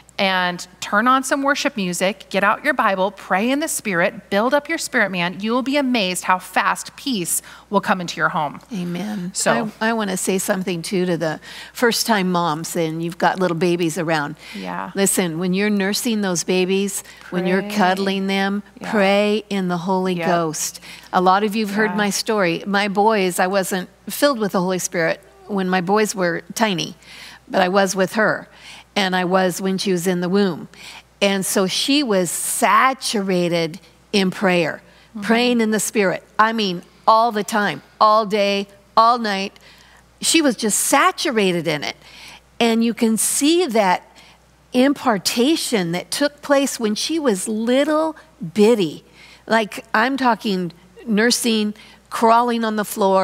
and turn on some worship music, get out your Bible, pray in the Spirit, build up your spirit, man, you will be amazed how fast peace will come into your home. Amen. So- I, I want to say something too to the first-time moms, and you've got little babies around. Yeah. Listen, when you're nursing those babies, when you're Pray. cuddling them, Yeah. pray in the Holy Yep. Ghost. A lot of you've heard Yeah. my story. My boys, I wasn't filled with the Holy Spirit when my boys were tiny, but I was with her, and I was when she was in the womb. And so she was saturated in prayer, mm-hmm. praying in the Spirit. I mean, all the time, all day, all night. She was just saturated in it. And you can see that impartation that took place when she was little bitty. Like, I'm talking nursing, crawling on the floor,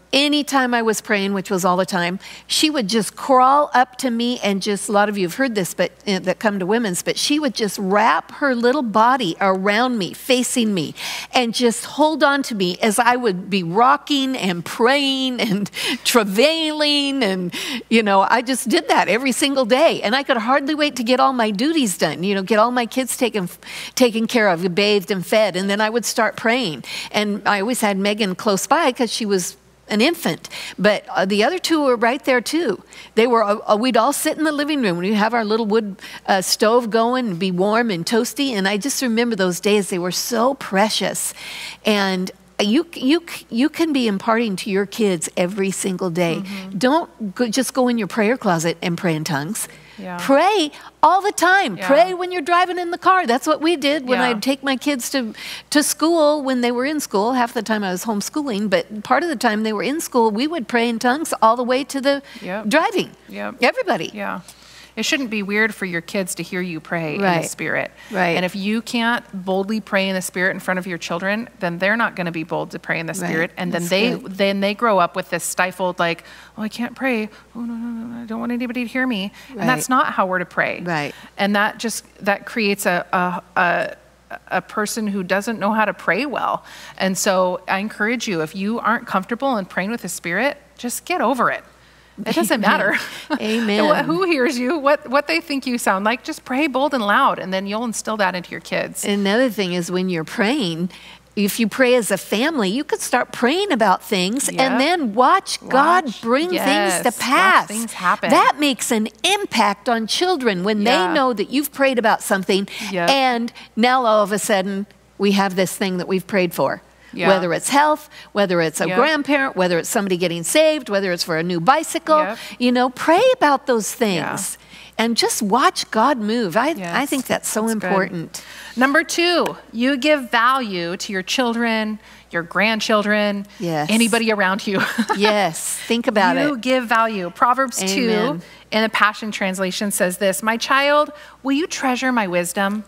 anytime I was praying, which was all the time, she would just crawl up to me and just, a lot of you have heard this, but uh, that come to women's, but she would just wrap her little body around me, facing me, and just hold on to me as I would be rocking and praying and travailing. And, you know, I just did that every single day. And I could hardly wait to get all my duties done, you know, get all my kids taken, taken care of, bathed and fed. And then I would start praying. And I always had Megan close by because she was an infant, but uh, the other two were right there too. They were, uh, we'd all sit in the living room. We'd have our little wood uh, stove going and be warm and toasty. And I just remember those days, they were so precious. And you, you, you can be imparting to your kids every single day. Mm-hmm. Don't go, just go in your prayer closet and pray in tongues. Yeah. Pray all the time. Yeah. Pray when you're driving in the car. That's what we did when yeah. I'd take my kids to, to school when they were in school. Half the time I was homeschooling, but part of the time they were in school, we would pray in tongues all the way to the yep. driving. Yep. Everybody. Yeah. It shouldn't be weird for your kids to hear you pray right. in the Spirit. Right. And if you can't boldly pray in the Spirit in front of your children, then they're not going to be bold to pray in the Spirit. Right. And then That's they good. then they grow up with this stifled, like, oh, I can't pray. Oh, no, no, no, I don't want anybody to hear me. Right. And that's not how we're to pray. Right. And that just, that creates a, a, a a person who doesn't know how to pray well. And so I encourage you, if you aren't comfortable in praying with the Spirit, just get over it. It doesn't matter. Amen. Who hears you, what, what they think you sound like, just pray bold and loud, and then you'll instill that into your kids. Another thing is when you're praying, if you pray as a family, you could start praying about things yep. and then watch, watch God bring yes, things to pass. Watch things happen. That makes an impact on children when yeah. they know that you've prayed about something yep. and now all of a sudden we have this thing that we've prayed for. Yeah. Whether it's health, whether it's a yep. grandparent, whether it's somebody getting saved, whether it's for a new bicycle, yep. you know, pray about those things yeah. and just watch God move. I, yes. I think that's so that's important. Good. Number two, you give value to your children, your grandchildren, yes. anybody around you. Yes, think about you it. You give value. Proverbs Amen. two in the Passion Translation says this, my child, will you treasure my wisdom?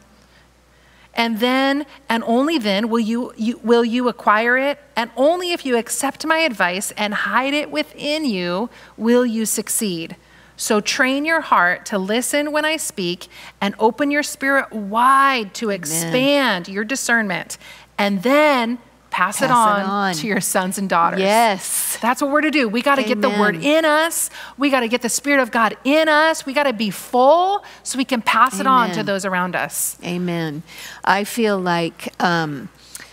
And then, and only then, will you, you, will you acquire it? And only if you accept my advice and hide it within you, will you succeed. So train your heart to listen when I speak and open your spirit wide to expand Amen. Your discernment. And then pass, pass it, on it on to your sons and daughters. Yes. That's what we're to do. We got to get the word in us. We got to get the Spirit of God in us. We got to be full so we can pass Amen. It on to those around us. Amen. I feel like um,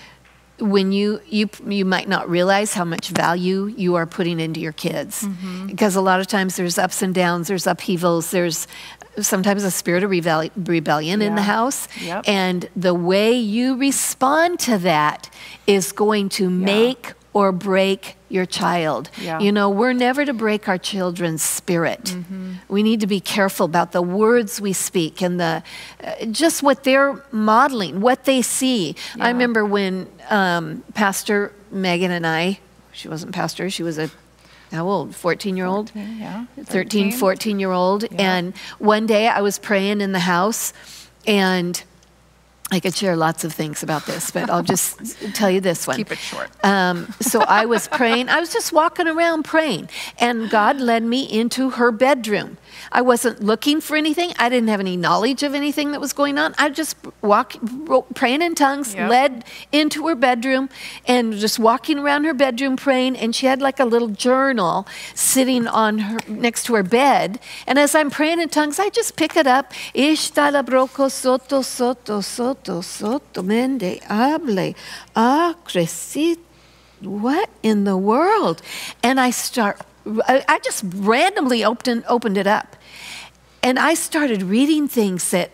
when you, you, you might not realize how much value you are putting into your kids. Mm-hmm. Because a lot of times there's ups and downs, there's upheavals, there's sometimes a spirit of rebellion, rebellion yeah. in the house. Yep. And the way you respond to that is going to yeah. make or break your child. Yeah. You know, we're never to break our children's spirit. Mm-hmm. We need to be careful about the words we speak and the uh, just what they're modeling, what they see. Yeah. I remember when um, Pastor Megan and I, she wasn't pastor, she was a how old? fourteen-year-old? fourteen, yeah. thirteen, fourteen-year-old. Yeah. And one day I was praying in the house, and I could share lots of things about this, but I'll just tell you this one. Keep it short. Um, so I was praying. I was just walking around praying, and God led me into her bedroom. I wasn't looking for anything. I didn't have any knowledge of anything that was going on. I just walk, praying in tongues, yep. led into her bedroom, and just walking around her bedroom praying. And she had like a little journal sitting on her next to her bed. And as I'm praying in tongues, I just pick it up. Ishtalabroko soto soto soto soto mende hable ah cresit. What in the world? And I start. I just randomly opened opened it up, and I started reading things that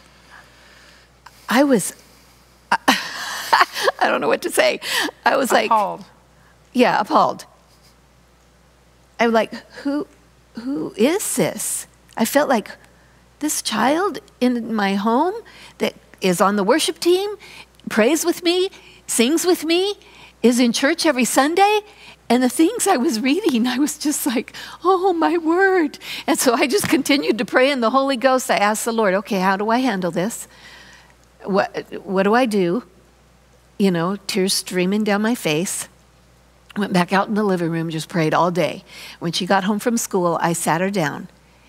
I was, I don't know what to say. I was like, appalled. Yeah, appalled. I was like, who, who is this? I felt like this child in my home that is on the worship team, prays with me, sings with me, is in church every Sunday. And the things I was reading, I was just like, oh, my word. And so I just continued to pray in the Holy Ghost. I asked the Lord, okay, how do I handle this? What, what do I do? You know, tears streaming down my face. Went back out in the living room, just prayed all day. When she got home from school, I sat her down.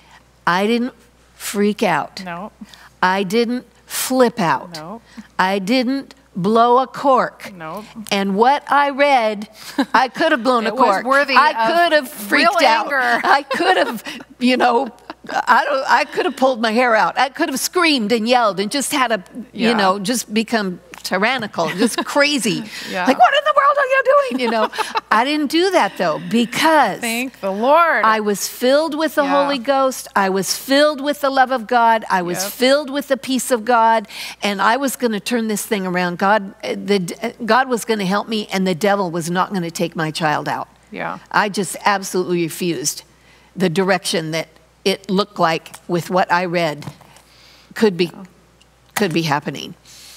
I didn't freak out. No. I didn't flip out. No. I didn't blow a cork. No. And what I read, I could have blown a It was cork. worthy I of could have freaked real out. anger. I could have, you know, I don't. I could have pulled my hair out. I could have screamed and yelled and just had a, Yeah. you know, just become tyrannical, just crazy. Yeah. Like, what in the world are you doing? You know, I didn't do that though, because Thank the Lord. I was filled with the Yeah. Holy Ghost. I was filled with the love of God. I was Yep. filled with the peace of God, and I was going to turn this thing around. God, the God was going to help me, and the devil was not going to take my child out. Yeah. I just absolutely refused the direction that it looked like with what I read could be could be happening.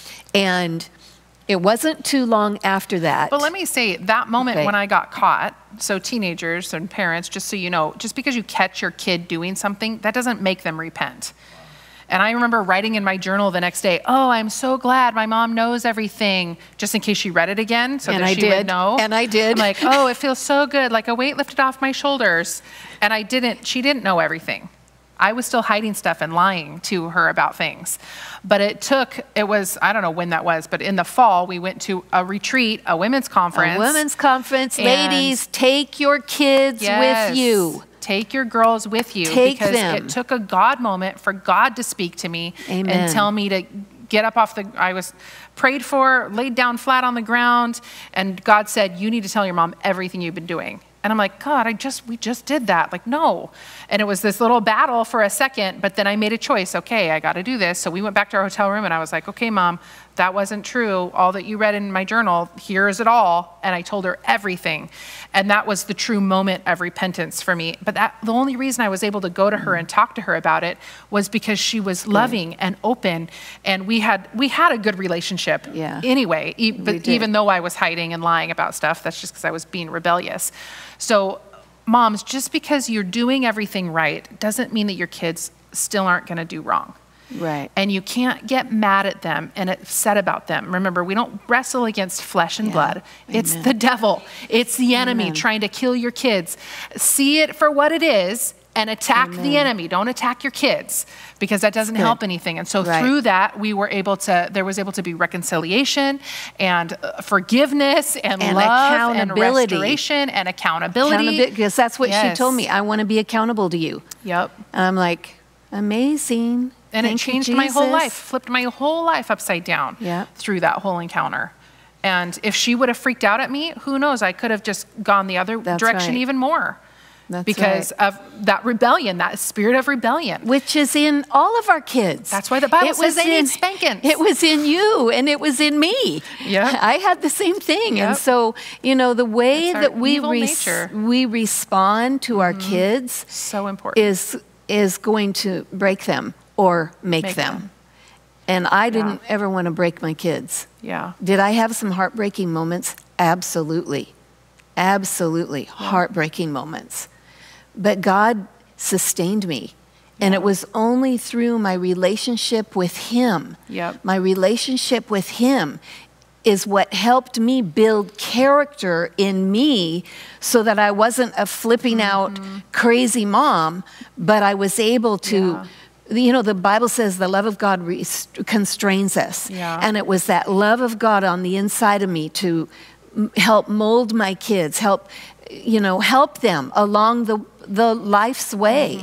And it wasn't too long after that. But let me say, that moment Okay. when I got caught, so teenagers and parents, just so you know, just because you catch your kid doing something, that doesn't make them repent. And I remember writing in my journal the next day, oh, I'm so glad my mom knows everything, just in case she read it again, so And that I she did. would know. And I did. I'm like, oh, it feels so good, like a weight lifted off my shoulders. And I didn't, she didn't know everything. I was still hiding stuff and lying to her about things. But it took, it was, I don't know when that was, but in the fall, we went to a retreat, a women's conference. A women's conference. And- Ladies, take your kids Yes. with you. Take your girls with you. Take because them. it took a God moment for God to speak to me Amen. and tell me to get up off the, I was prayed for, laid down flat on the ground, and God said, you need to tell your mom everything you've been doing. And I'm like, God, I just, we just did that. Like, no. And it was this little battle for a second, but then I made a choice. Okay, I got to do this. So we went back to our hotel room and I was like, okay, Mom, that wasn't true. All that you read in my journal, here's it all. And I told her everything. And that was the true moment of repentance for me. But that, the only reason I was able to go to her and talk to her about it was because she was loving and open. And we had, we had a good relationship Yeah. anyway, e- but did. even though I was hiding and lying about stuff, that's just because I was being rebellious. So moms, just because you're doing everything right doesn't mean that your kids still aren't going to do wrong. Right. And you can't get mad at them and upset about them. Remember, we don't wrestle against flesh and Yeah. blood. It's Amen. the devil. It's the enemy Amen. trying to kill your kids. See it for what it is and attack the Amen. enemy. Don't attack your kids, because that doesn't good. help anything. And so Right. through that, we were able to, there was able to be reconciliation and uh, forgiveness and, And love and accountability. restoration and accountability. Accountability, because that's what she Yes. told me. I want to be accountable to you. Yep. And I'm like, amazing. And Thank it you, changed my whole Jesus. life, flipped my whole life upside down Yeah. through that whole encounter. And if she would have freaked out at me, who knows? I could have just gone the other That's direction right. even more. That's because right. of that rebellion, that spirit of rebellion. Which is in all of our kids. That's why the Bible It says was they in- need spankings. It was in you and it was in me. Yeah. I had the same thing. Yep. And so, you know, the way That's our that we evil res- nature. we respond to our kids So important. is is going to break them or make, Make them. them. And I didn't ever want to break my kids. Yeah. Did I have some heartbreaking moments? Absolutely. Absolutely. Heartbreaking moments. But God sustained me. And it was only through my relationship with Him. Yep. My relationship with Him is what helped me build character in me so that I wasn't a flipping out crazy mom, but I was able to, you know, the Bible says the love of God rest- constrains us. Yeah. And it was that love of God on the inside of me to m- help mold my kids, help, you know, help them along the, the life's way.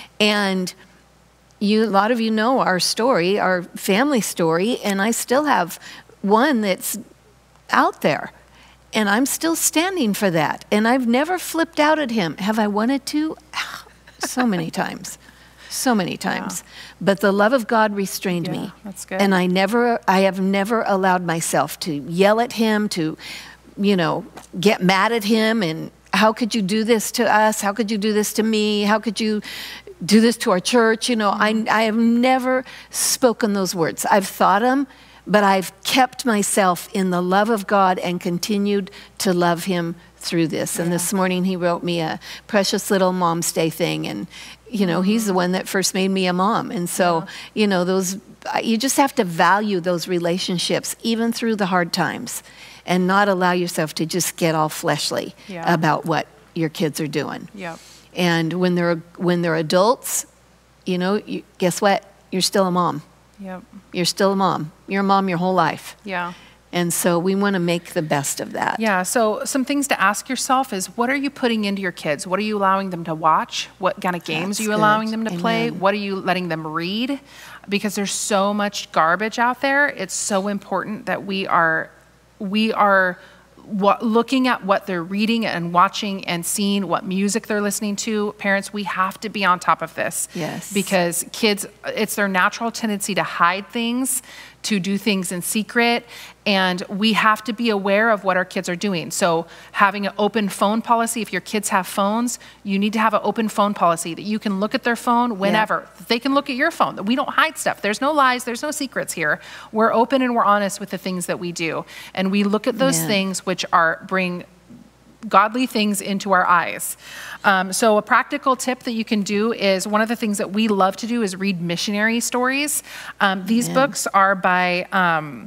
And you, a lot of you know our story, our family story, and I still have one that's out there. And I'm still standing for that. And I've never flipped out at him. Have I wanted to? So many times. So many times. But the love of God restrained me. That's good. And I never, I have never allowed myself to yell at him, to, you know, get mad at him and how could you do this to us? How could you do this to me? How could you do this to our church? You know, I, I have never spoken those words. I've thought them, but I've kept myself in the love of God and continued to love him through this. And this morning he wrote me a precious little Mom's Day thing. And, You know, he's the one that first made me a mom. And so, yeah. you know, those, you just have to value those relationships, even through the hard times, and not allow yourself to just get all fleshly yeah. about what your kids are doing. Yep. And when they're, when they're adults, you know, you, guess what? You're still a mom. Yep. You're still a mom. You're a mom your whole life. Yeah. And so we want to make the best of that. Yeah, so some things to ask yourself is, what are you putting into your kids? What are you allowing them to watch? What kind of games That's are you good. allowing them to Amen. play? What are you letting them read? Because there's so much garbage out there. It's so important that we are, we are what, looking at what they're reading and watching and seeing, what music they're listening to. Parents, we have to be on top of this. Yes. Because kids, it's their natural tendency to hide things, to do things in secret, and we have to be aware of what our kids are doing. So having an open phone policy, if your kids have phones, you need to have an open phone policy that you can look at their phone whenever. Yeah. They can look at your phone. We don't hide stuff. There's no lies, there's no secrets here. We're open and we're honest with the things that we do. And we look at those Amen. things which are bring godly things into our eyes. Um, so a practical tip that you can do is, one of the things that we love to do is read missionary stories. Um, these Amen. books are by um,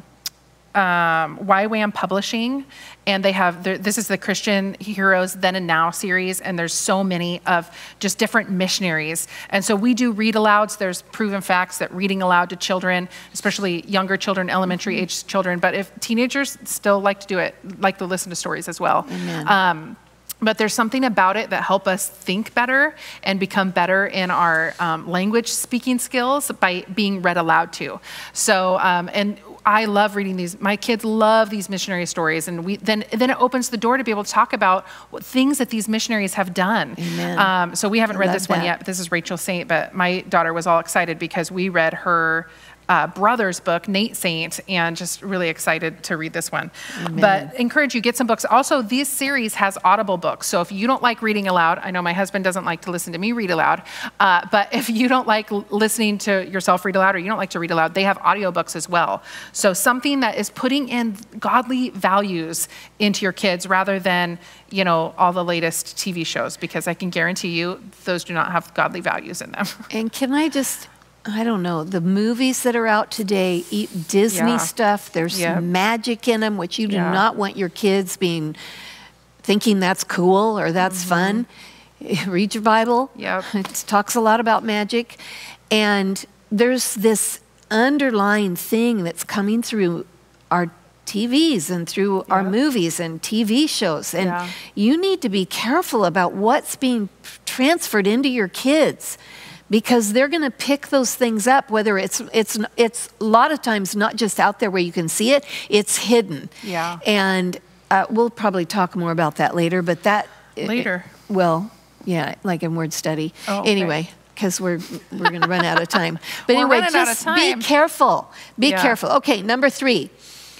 um, Y WAM Publishing, and they have, this is the Christian Heroes Then and Now series, and there's so many of just different missionaries. And so we do read alouds. There's proven facts that reading aloud to children, especially younger children, elementary age children, but if teenagers still like to do it, like to listen to stories as well. Amen. Um, But there's something about it that help us think better and become better in our um, language speaking skills by being read aloud to. So, um, and I love reading these. My kids love these missionary stories, and we then then it opens the door to be able to talk about what things that these missionaries have done. Amen. Um, so we haven't I read love this one that. yet. But this is Rachel Saint, but my daughter was all excited because we read her Uh, brother's book, Nate Saint, and just really excited to read this one. Amen. But encourage you, get some books. Also, this series has Audible books. So if you don't like reading aloud, I know my husband doesn't like to listen to me read aloud, uh, but if you don't like l- listening to yourself read aloud, or you don't like to read aloud, they have audiobooks as well. So something that is putting in godly values into your kids rather than, you know, all the latest T V shows, because I can guarantee you those do not have godly values in them. And can I just, I don't know, the movies that are out today, eat Disney Yeah. stuff, there's Yep. magic in them, which you do Yeah. not want your kids being, thinking that's cool or that's fun. Read your Bible. Yep. It talks a lot about magic. And there's this underlying thing that's coming through our T Vs and through our movies and T V shows. And Yeah. you need to be careful about what's being transferred into your kids, because they're going to pick those things up, whether it's, it's, it's a lot of times not just out there where you can see it, it's hidden. Yeah. And uh, we'll probably talk more about that later, but that. Later. It, well, yeah, like in word study. Oh, okay. Anyway, because we're, we're going to run out of time. But We're anyway, running out of just time. be careful. Be Yeah. careful. Okay, number three,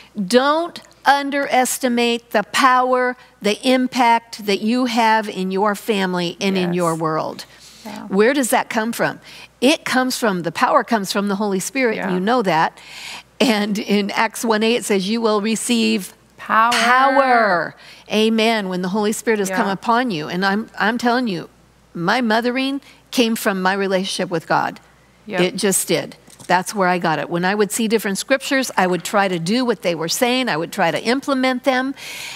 don't underestimate the power, the impact that you have in your family and in Yes. your world. Yeah. Where does that come from? It comes from, the power comes from the Holy Spirit, Yeah. and you know that. And in Acts one eight, it says, you will receive Power. power. Amen. When the Holy Spirit has Yeah. come upon you. And I'm, I'm telling you, my mothering came from my relationship with God. Yep. It just did. That's where I got it. When I would see different scriptures, I would try to do what they were saying. I would try to implement them.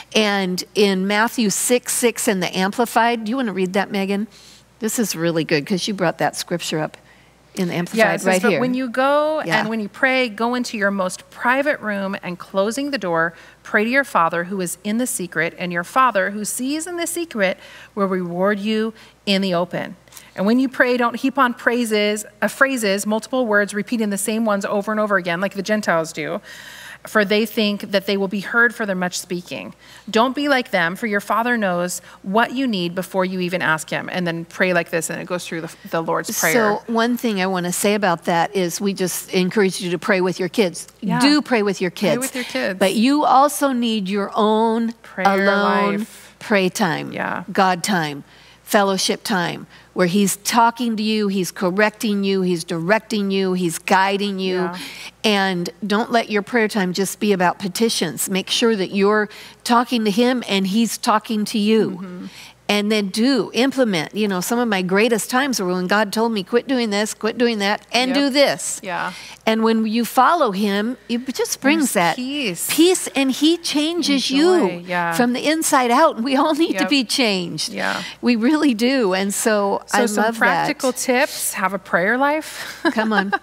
And in Matthew six six in the Amplified, do you want to read that, Megan? This is really good because you brought that scripture up in the Amplified Yeah, it says, right but here. when you go Yeah. and when you pray, go into your most private room and closing the door, pray to your Father who is in the secret, and your Father who sees in the secret will reward you in the open. And when you pray, don't heap on praises, uh, phrases, multiple words, repeating the same ones over and over again, like the Gentiles do, for they think that they will be heard for their much speaking. Don't be like them, for your Father knows what you need before you even ask him. And then pray like this, and it goes through the, the Lord's Prayer. So one thing I want to say about that is we just encourage you to pray with your kids. Yeah. Do pray with your kids. Pray with your kids. But you also need your own Prayer alone life. pray time, Yeah. God time, fellowship time, where he's talking to you, he's correcting you, he's directing you, he's guiding you. Yeah. And don't let your prayer time just be about petitions. Make sure that you're talking to him and he's talking to you. Mm-hmm. And then do, implement. You know, some of my greatest times were when God told me, quit doing this, quit doing that, and Yep. do this. Yeah. And when you follow him, it just brings There's that peace. peace, and he changes And you joy, yeah. from the inside out. And we all need to Yep. be changed. Yeah. We really do. And so, So I some love practical that. tips. Have a prayer life. Come on.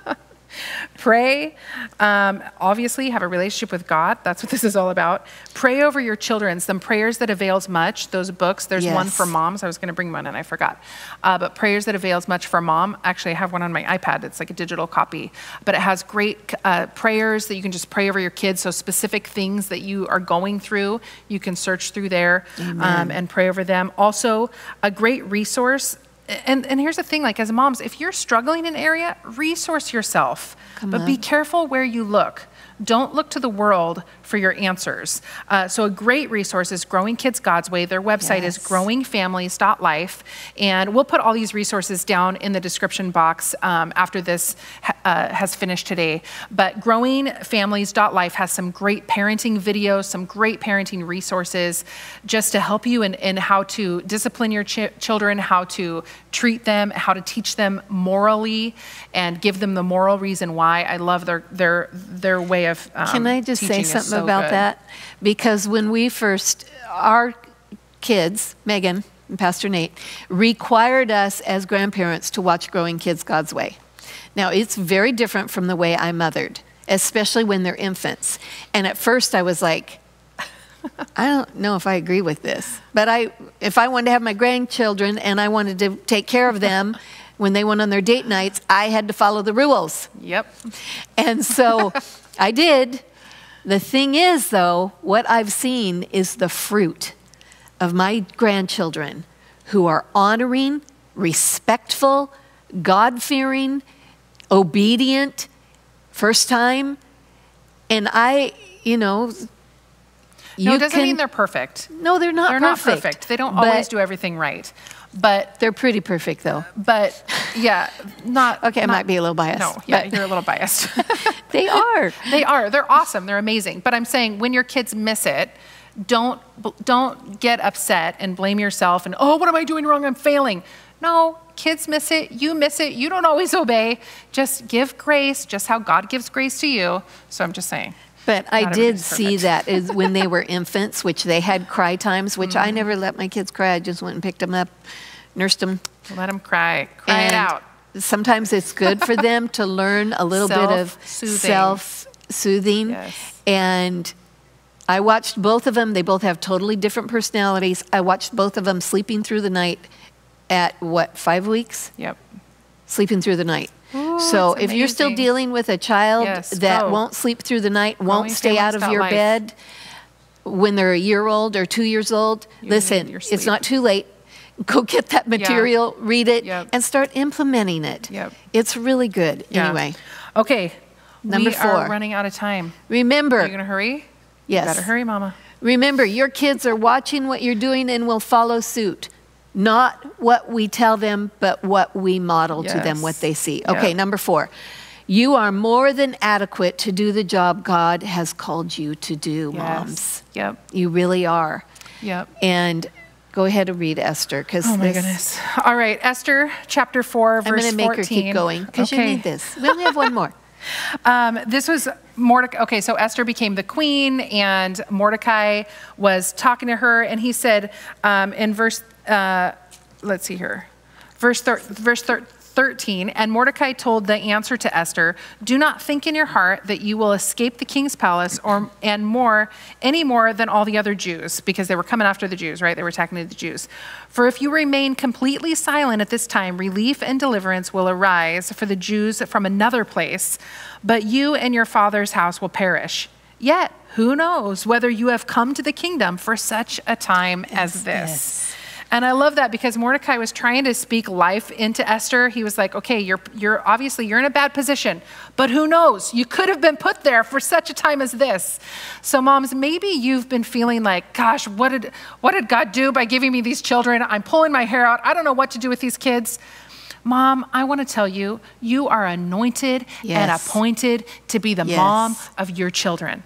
Pray. Um, obviously, have a relationship with God. That's what this is all about. Pray over your children. Some prayers that avails much. Those books. There's one Yes. for moms. I was going to bring one and I forgot. Uh, but prayers that avails much for mom. Actually, I have one on my iPad. It's like a digital copy, but it has great uh, prayers that you can just pray over your kids. So specific things that you are going through, you can search through there um, and pray over them. Also, a great resource. And, and here's the thing, like as moms, if you're struggling in an area, resource yourself, Come but on. be careful where you look. Don't look to the world for your answers. Uh, so a great resource is Growing Kids God's Way. Their website is Yes. growing families dot life. And we'll put all these resources down in the description box um, after this ha- uh, has finished today. But growing families dot life has some great parenting videos, some great parenting resources just to help you in, in how to discipline your ch- children, how to treat them, how to teach them morally and give them the moral reason why. I love their, their, their way of um, Can I just say teaching is something so about good. that? Because when we first, our kids, Megan and Pastor Nate, required us as grandparents to watch Growing Kids God's Way. Now, it's very different from the way I mothered, especially when they're infants. And at first I was like, I don't know if I agree with this. But I, if I wanted to have my grandchildren and I wanted to take care of them when they went on their date nights, I had to follow the rules. Yep. And so I did. The thing is, though, what I've seen is the fruit of my grandchildren who are honoring, respectful, God-fearing, obedient, first time. And I, you know, No, you it doesn't can- mean they're perfect. No, they're not They're perfect. not perfect. They don't But always do everything right. But they're pretty perfect, though. But yeah, not. Okay, I not- might be a little biased. No, yeah, but- you're a little biased. They are. They are. They're awesome. They're amazing. But I'm saying when your kids miss it, don't don't get upset and blame yourself and, oh, what am I doing wrong? I'm failing. No, kids miss it. You miss it. You don't always obey. Just give grace, just how God gives grace to you. So I'm just saying. But I Not did everybody's see perfect. that is when they were infants, which they had cry times, which I never let my kids cry. I just went and picked them up, nursed them. Let them cry. Cry and it out. Sometimes it's good for them to learn a little bit of Self-soothing. self-soothing. Yes. And I watched both of them. They both have totally different personalities. I watched both of them sleeping through the night at, what, five weeks? Yep. Sleeping through the night. Ooh, so that's if you're still amazing. dealing with a child Yes, that go. won't sleep through the night, won't Growing stay out of Families your Life. bed when they're a year old or two years old, You listen, need your it's sleep. not too late. Go get that material, read it, Yep. and start implementing it. Yep. It's really good. Yeah. Anyway, Okay. Number we four. are running out of time. remember, Are you going to hurry? yes, You better hurry, Mama. remember, your kids are watching what you're doing and will follow suit. Not what we tell them, but what we model to them, Yes. what they see. Okay, Yeah. number four. You are more than adequate to do the job God has called you to do, Yes. moms. Yep. You really are. Yep. And go ahead and read Esther, because Oh my goodness. All right, Esther chapter four, I'm verse going to make fourteen. her keep going, because you Okay. need this. We only have one more. Um, this was Mordecai. Okay, so Esther became the queen, and Mordecai was talking to her, and he said um, in verse, uh, let's see here, verse thir- verse thir- thirteen, and Mordecai told the answer to Esther, "Do not think in your heart that you will escape the king's palace, or and more, any more than all the other Jews," because they were coming after the Jews, right? They were attacking the Jews. "For if you remain completely silent at this time, relief and deliverance will arise for the Jews from another place, but you and your father's house will perish. Yet, who knows whether you have come to the kingdom for such a time as this." And I love that because Mordecai was trying to speak life into Esther. He was like, okay, you're, you're obviously, you're in a bad position, but who knows? You could have been put there for such a time as this. So moms, maybe you've been feeling like, gosh, what did, what did God do by giving me these children? I'm pulling my hair out. I don't know what to do with these kids. Mom, I want to tell you, you are anointed and Yes. appointed to be the Yes. mom of your children.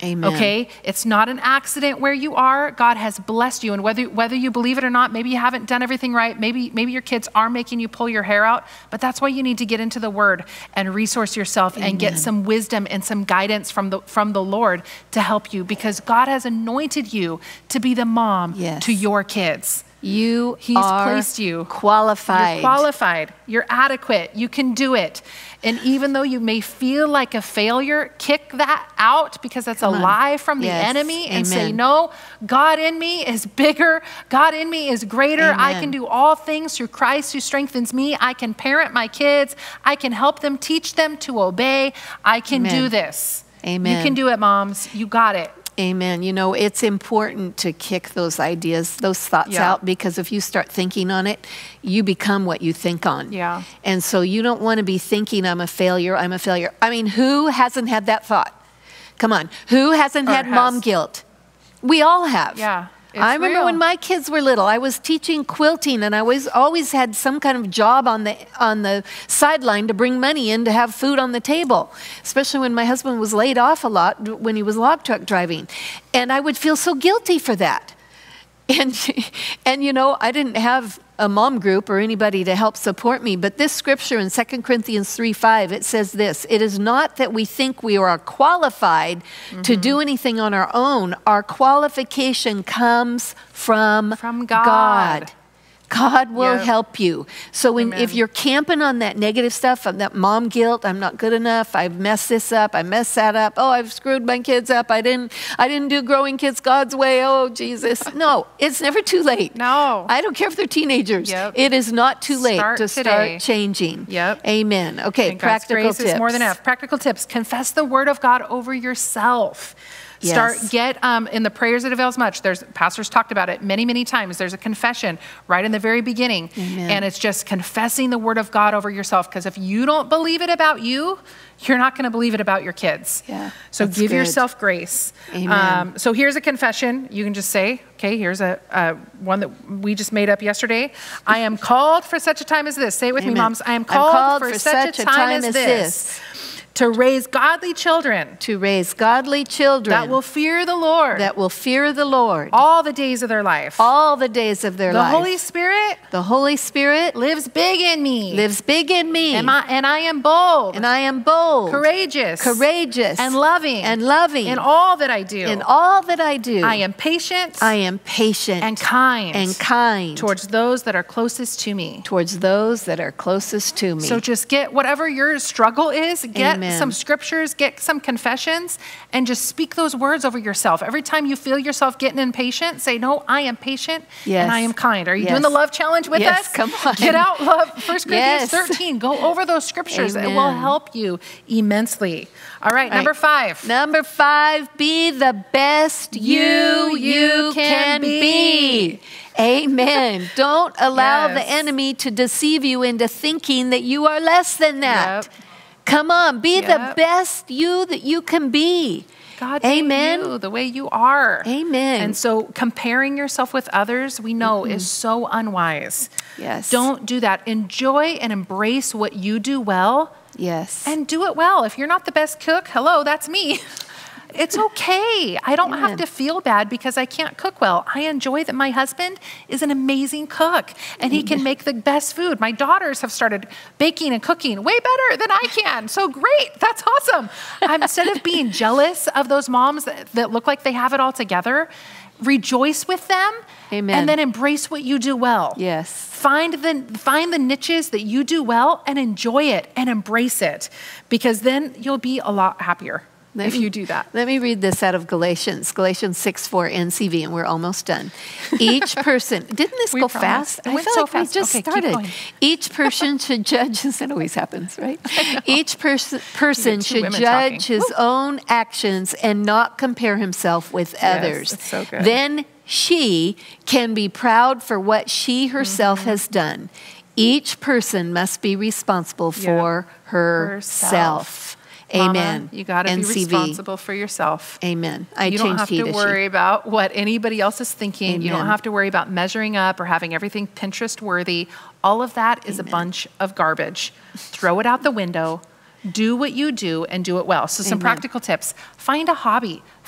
Amen. Okay? It's not an accident where you are. God has blessed you. And whether whether you believe it or not, maybe you haven't done everything right. Maybe, maybe your kids are making you pull your hair out. But that's why you need to get into the Word and resource yourself Amen. And get some wisdom and some guidance from the from the Lord to help you, because God has anointed you to be the mom yes. to your kids. You He's are placed you. qualified. You're qualified. You're adequate. You can do it. And even though you may feel like a failure, kick that out, because that's Come a on. lie from the yes. enemy, and Amen. Say, no, God in me is bigger. God in me is greater. Amen. I can do all things through Christ who strengthens me. I can parent my kids. I can help them, teach them to obey. I can Amen. Do this. Amen. You can do it, moms. You got it. Amen. You know, it's important to kick those ideas, those thoughts yeah. out, because if you start thinking on it, you become what you think on. Yeah. And so you don't want to be thinking, I'm a failure, I'm a failure. I mean, who hasn't had that thought? Come on. Who hasn't or had has. mom guilt? We all have. Yeah. It's I remember real. when my kids were little, I was teaching quilting, and I was always had some kind of job on the on the sideline to bring money in to have food on the table, especially when my husband was laid off a lot when he was log truck driving. And I would feel so guilty for that. And, and you know, I didn't have a mom group or anybody to help support me, but this scripture in Second Corinthians three five, it says this: it is not that we think we are qualified mm-hmm. to do anything on our own. Our qualification comes from, from God. God. God will yep. help you. So when, if you're camping on that negative stuff, of that mom guilt, I'm not good enough, I've messed this up, I messed that up, oh, I've screwed my kids up, I didn't, I didn't do growing kids God's way, oh, Jesus. No, it's never too late. No. I don't care if they're teenagers. Yep. It is not too late start to today. start changing. Yep. Amen. Okay, and practical God's grace tips. is more than enough. Practical tips. Confess the word of God over yourself. Yes. Start, get um, in the prayers that avails much. There's pastors talked about it many, many times. There's a confession right in the very beginning. Amen. And it's just confessing the word of God over yourself. Because if you don't believe it about you, you're not going to believe it about your kids. Yeah, so that's give good. yourself grace. Amen. Um, so here's a confession. You can just say, okay, here's a, a one that we just made up yesterday. I am called for such a time as this. Say it with Amen. me, moms. I am called, called for, for such, such a time, time as, as this. this. To raise godly children. To raise godly children. That will fear the Lord. That will fear the Lord. All the days of their life. All the days of their the life. The Holy Spirit. The Holy Spirit. Lives big in me. Lives big in me. And I, and I am bold. And I am bold. Courageous. Courageous. And loving. And loving. In all that I do. In all that I do. I am patient. I am patient. And kind. And kind. Towards those that are closest to me. Towards those that are closest to me. So just get whatever your struggle is, get Amen. some scriptures, get some confessions, and just speak those words over yourself. Every time you feel yourself getting impatient, say, no, I am patient yes. and I am kind. Are you yes. doing the love challenge with yes, us? Come on. Get out love. First Corinthians yes. thirteen. Go over those scriptures. Amen. It will help you immensely. All right, All number right. five. Number five, be the best you, you can, can be. be. Amen. Don't allow yes. the enemy to deceive you into thinking that you are less than that. Yep. Come on, be yep. the best you that you can be. God Amen. made you the way you are. Amen. And so comparing yourself with others, we know mm-hmm. is so unwise. Yes. Don't do that. Enjoy and embrace what you do well. Yes. And do it well. If you're not the best cook, hello, that's me. It's okay. I don't Amen. have to feel bad because I can't cook well. I enjoy that my husband is an amazing cook and he can make the best food. My daughters have started baking and cooking way better than I can. So great. That's awesome. I'm, instead of being jealous of those moms that, that look like they have it all together, rejoice with them. Amen. And then embrace what you do well. Yes. Find the, find the niches that you do well and enjoy it and embrace it, because then you'll be a lot happier. Let if me, you do that. Let me read this out of Galatians, Galatians six four N C V, and we're almost done. Each person, didn't this we go promised. fast? It I went feel so like fast. we just okay, started. Each person should judge, that always happens, right? Each pers- person should judge talking. his Woo. own actions and not compare himself with yes, others. It's so good. Then she can be proud for what she herself mm-hmm. has done. Each person must be responsible for yep. herself. herself. Amen. Mama, you got to be responsible for yourself. Amen. I you don't have to worry she. about what anybody else is thinking. Amen. You don't have to worry about measuring up or having everything Pinterest worthy. All of that is Amen. a bunch of garbage. Throw it out the window. Do what you do and do it well. So some Amen. practical tips. Find a hobby.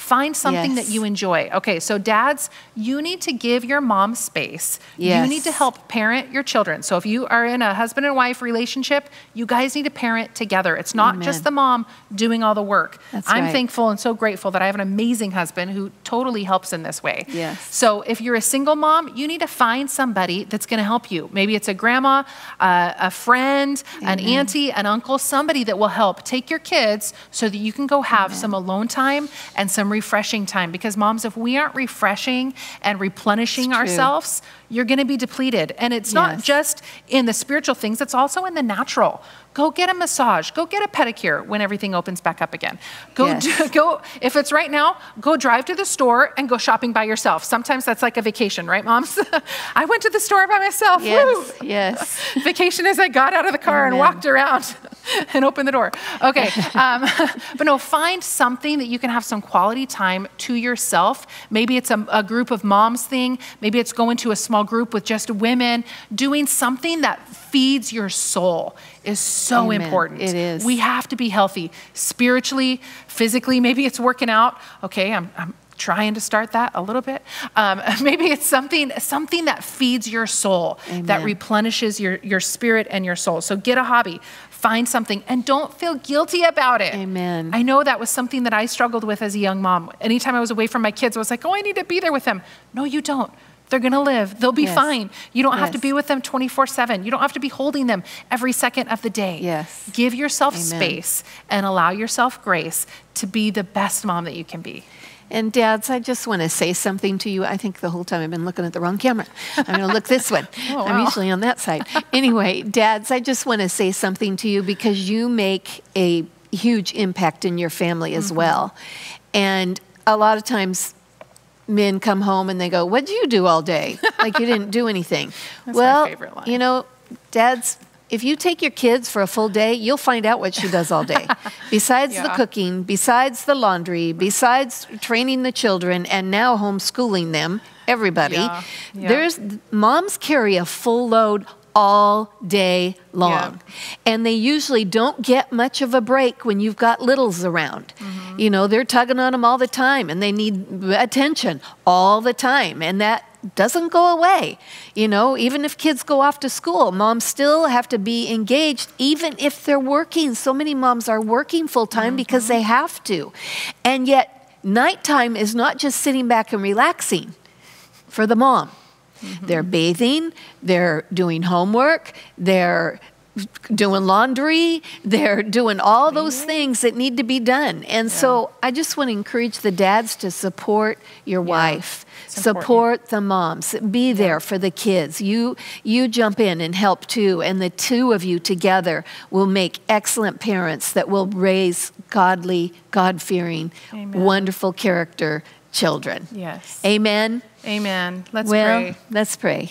Find something Yes. that you enjoy. Okay, so dads, you need to give your mom space. Yes. You need to help parent your children. So if you are in a husband and wife relationship, you guys need to parent together. It's not Amen. just the mom doing all the work. That's I'm right. thankful and so grateful that I have an amazing husband who totally helps in this way. Yes. So if you're a single mom, you need to find somebody that's going to help you. Maybe it's a grandma, uh, a friend, an Amen. auntie, an uncle, somebody that will help take your kids so that you can go have Amen. some alone time and some refreshing time. Because moms, if we aren't refreshing and replenishing It's true. ourselves, you're going to be depleted. And it's not Yes. just in the spiritual things, it's also in the natural. Go get a massage. Go get a pedicure when everything opens back up again. Go, Yes. do, go. If it's right now, go drive to the store and go shopping by yourself. Sometimes that's like a vacation, right, moms? I went to the store by myself. Yes, Woo! yes. Vacation as I got out of the car and Amen. walked around and opened the door. Okay, um, but no, find something that you can have some quality time to yourself. Maybe it's a, a group of moms thing. Maybe it's going to a small group with just women. Doing something that feeds your soul is so Amen. important. It is. We have to be healthy spiritually, physically. Maybe it's working out. Okay, I'm, I'm trying to start that a little bit. Um, maybe it's something something that feeds your soul, Amen. that replenishes your, your spirit and your soul. So get a hobby, find something, and don't feel guilty about it. Amen. I know that was something that I struggled with as a young mom. Anytime I was away from my kids, I was like, oh, I need to be there with them. No, you don't. They're going to live. They'll be Yes. fine. You don't have to Yes. be with them twenty-four seven. You don't have to be holding them every second of the day. Yes. Give yourself Amen. space and allow yourself grace to be the best mom that you can be. And dads, I just want to say something to you. I think the whole time I've been looking at the wrong camera. I'm going to look this way. Oh, I'm wow. usually on that side. Anyway, dads, I just want to say something to you because you make a huge impact in your family as Mhm. well. And a lot of times men come home and they go, what'd you do all day? Like you didn't do anything. That's my well, favorite line. you know, dads, if you take your kids for a full day, you'll find out what she does all day. Besides the Yeah. cooking, besides the laundry, besides training the children, and now homeschooling them, everybody, Yeah. Yeah. there's moms carry a full load all day long. And they usually don't get much of a break when you've got littles around. Mm-hmm. You know, they're tugging on them all the time and they need attention all the time. And that doesn't go away. You know, even if kids go off to school, moms still have to be engaged, even if they're working. So many moms are working full time Mm-hmm. because they have to. And yet, nighttime is not just sitting back and relaxing for the mom. Mm-hmm. They're bathing, they're doing homework, they're doing laundry, they're doing all those things that need to be done. And so I just want to encourage the dads to support your wife. It's Support the moms. Be there for the kids. You you jump in and help too, and the two of you together will make excellent parents that will raise godly, God-fearing, Amen. wonderful character children. Yes. Amen. Amen. Let's well, pray. let's pray.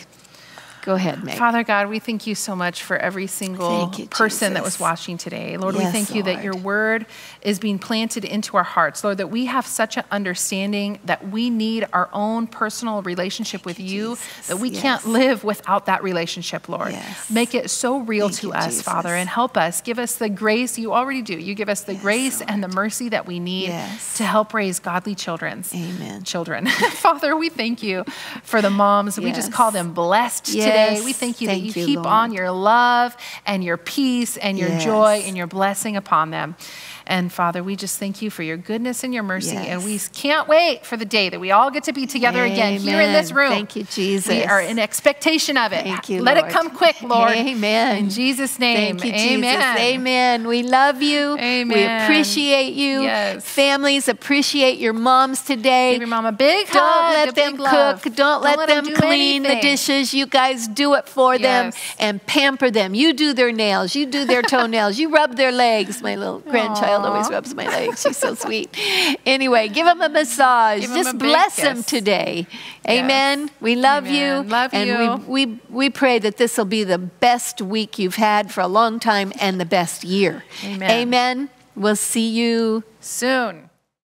Go ahead, Meg. Father God, we thank you so much for every single Thank you, person that was Jesus. watching today. Lord, we Yes, thank you that your Lord. word is being planted into our hearts. Lord, that we have such an understanding that we need our own personal relationship with you, that we Yes. can't live without that relationship, Lord. Yes. Make it so real Thank to you, us, Jesus. Father, and help us. Give us the grace you already do. You give us the grace and the mercy that we need Yes. to help raise godly children's Amen. children. Father, we thank you for the moms. We just Yes. call them blessed Yes. today. We thank you Thank that you, you, keep Lord. on your love and your peace and your Yes. joy and your blessing upon them. And Father, we just thank you for your goodness and your mercy. Yes. And we can't wait for the day that we all get to be together again here in this Amen. room. Thank you, Jesus. We are in expectation of it. Thank you, Let Lord. it come quick, Lord. Amen. In Jesus' name. Thank you, Amen. Jesus. Amen. We love you. Amen. We appreciate you. Yes. Families, appreciate your moms today. Give your mom a big Don't hug, let a them big love. cook. Don't, let, them, do clean the anything. dishes. You guys do it for them Yes. and pamper them. You do their nails. You do their toenails. You rub their legs. My little grandchild always rubs my legs. She's so sweet. Anyway, give them a massage. Give 'em Just a big bless them kiss. today. Amen. We love Amen. you. Love and you. we, we, we pray that this will be the best week you've had for a long time and the best year. Amen. Amen. We'll see you Soon.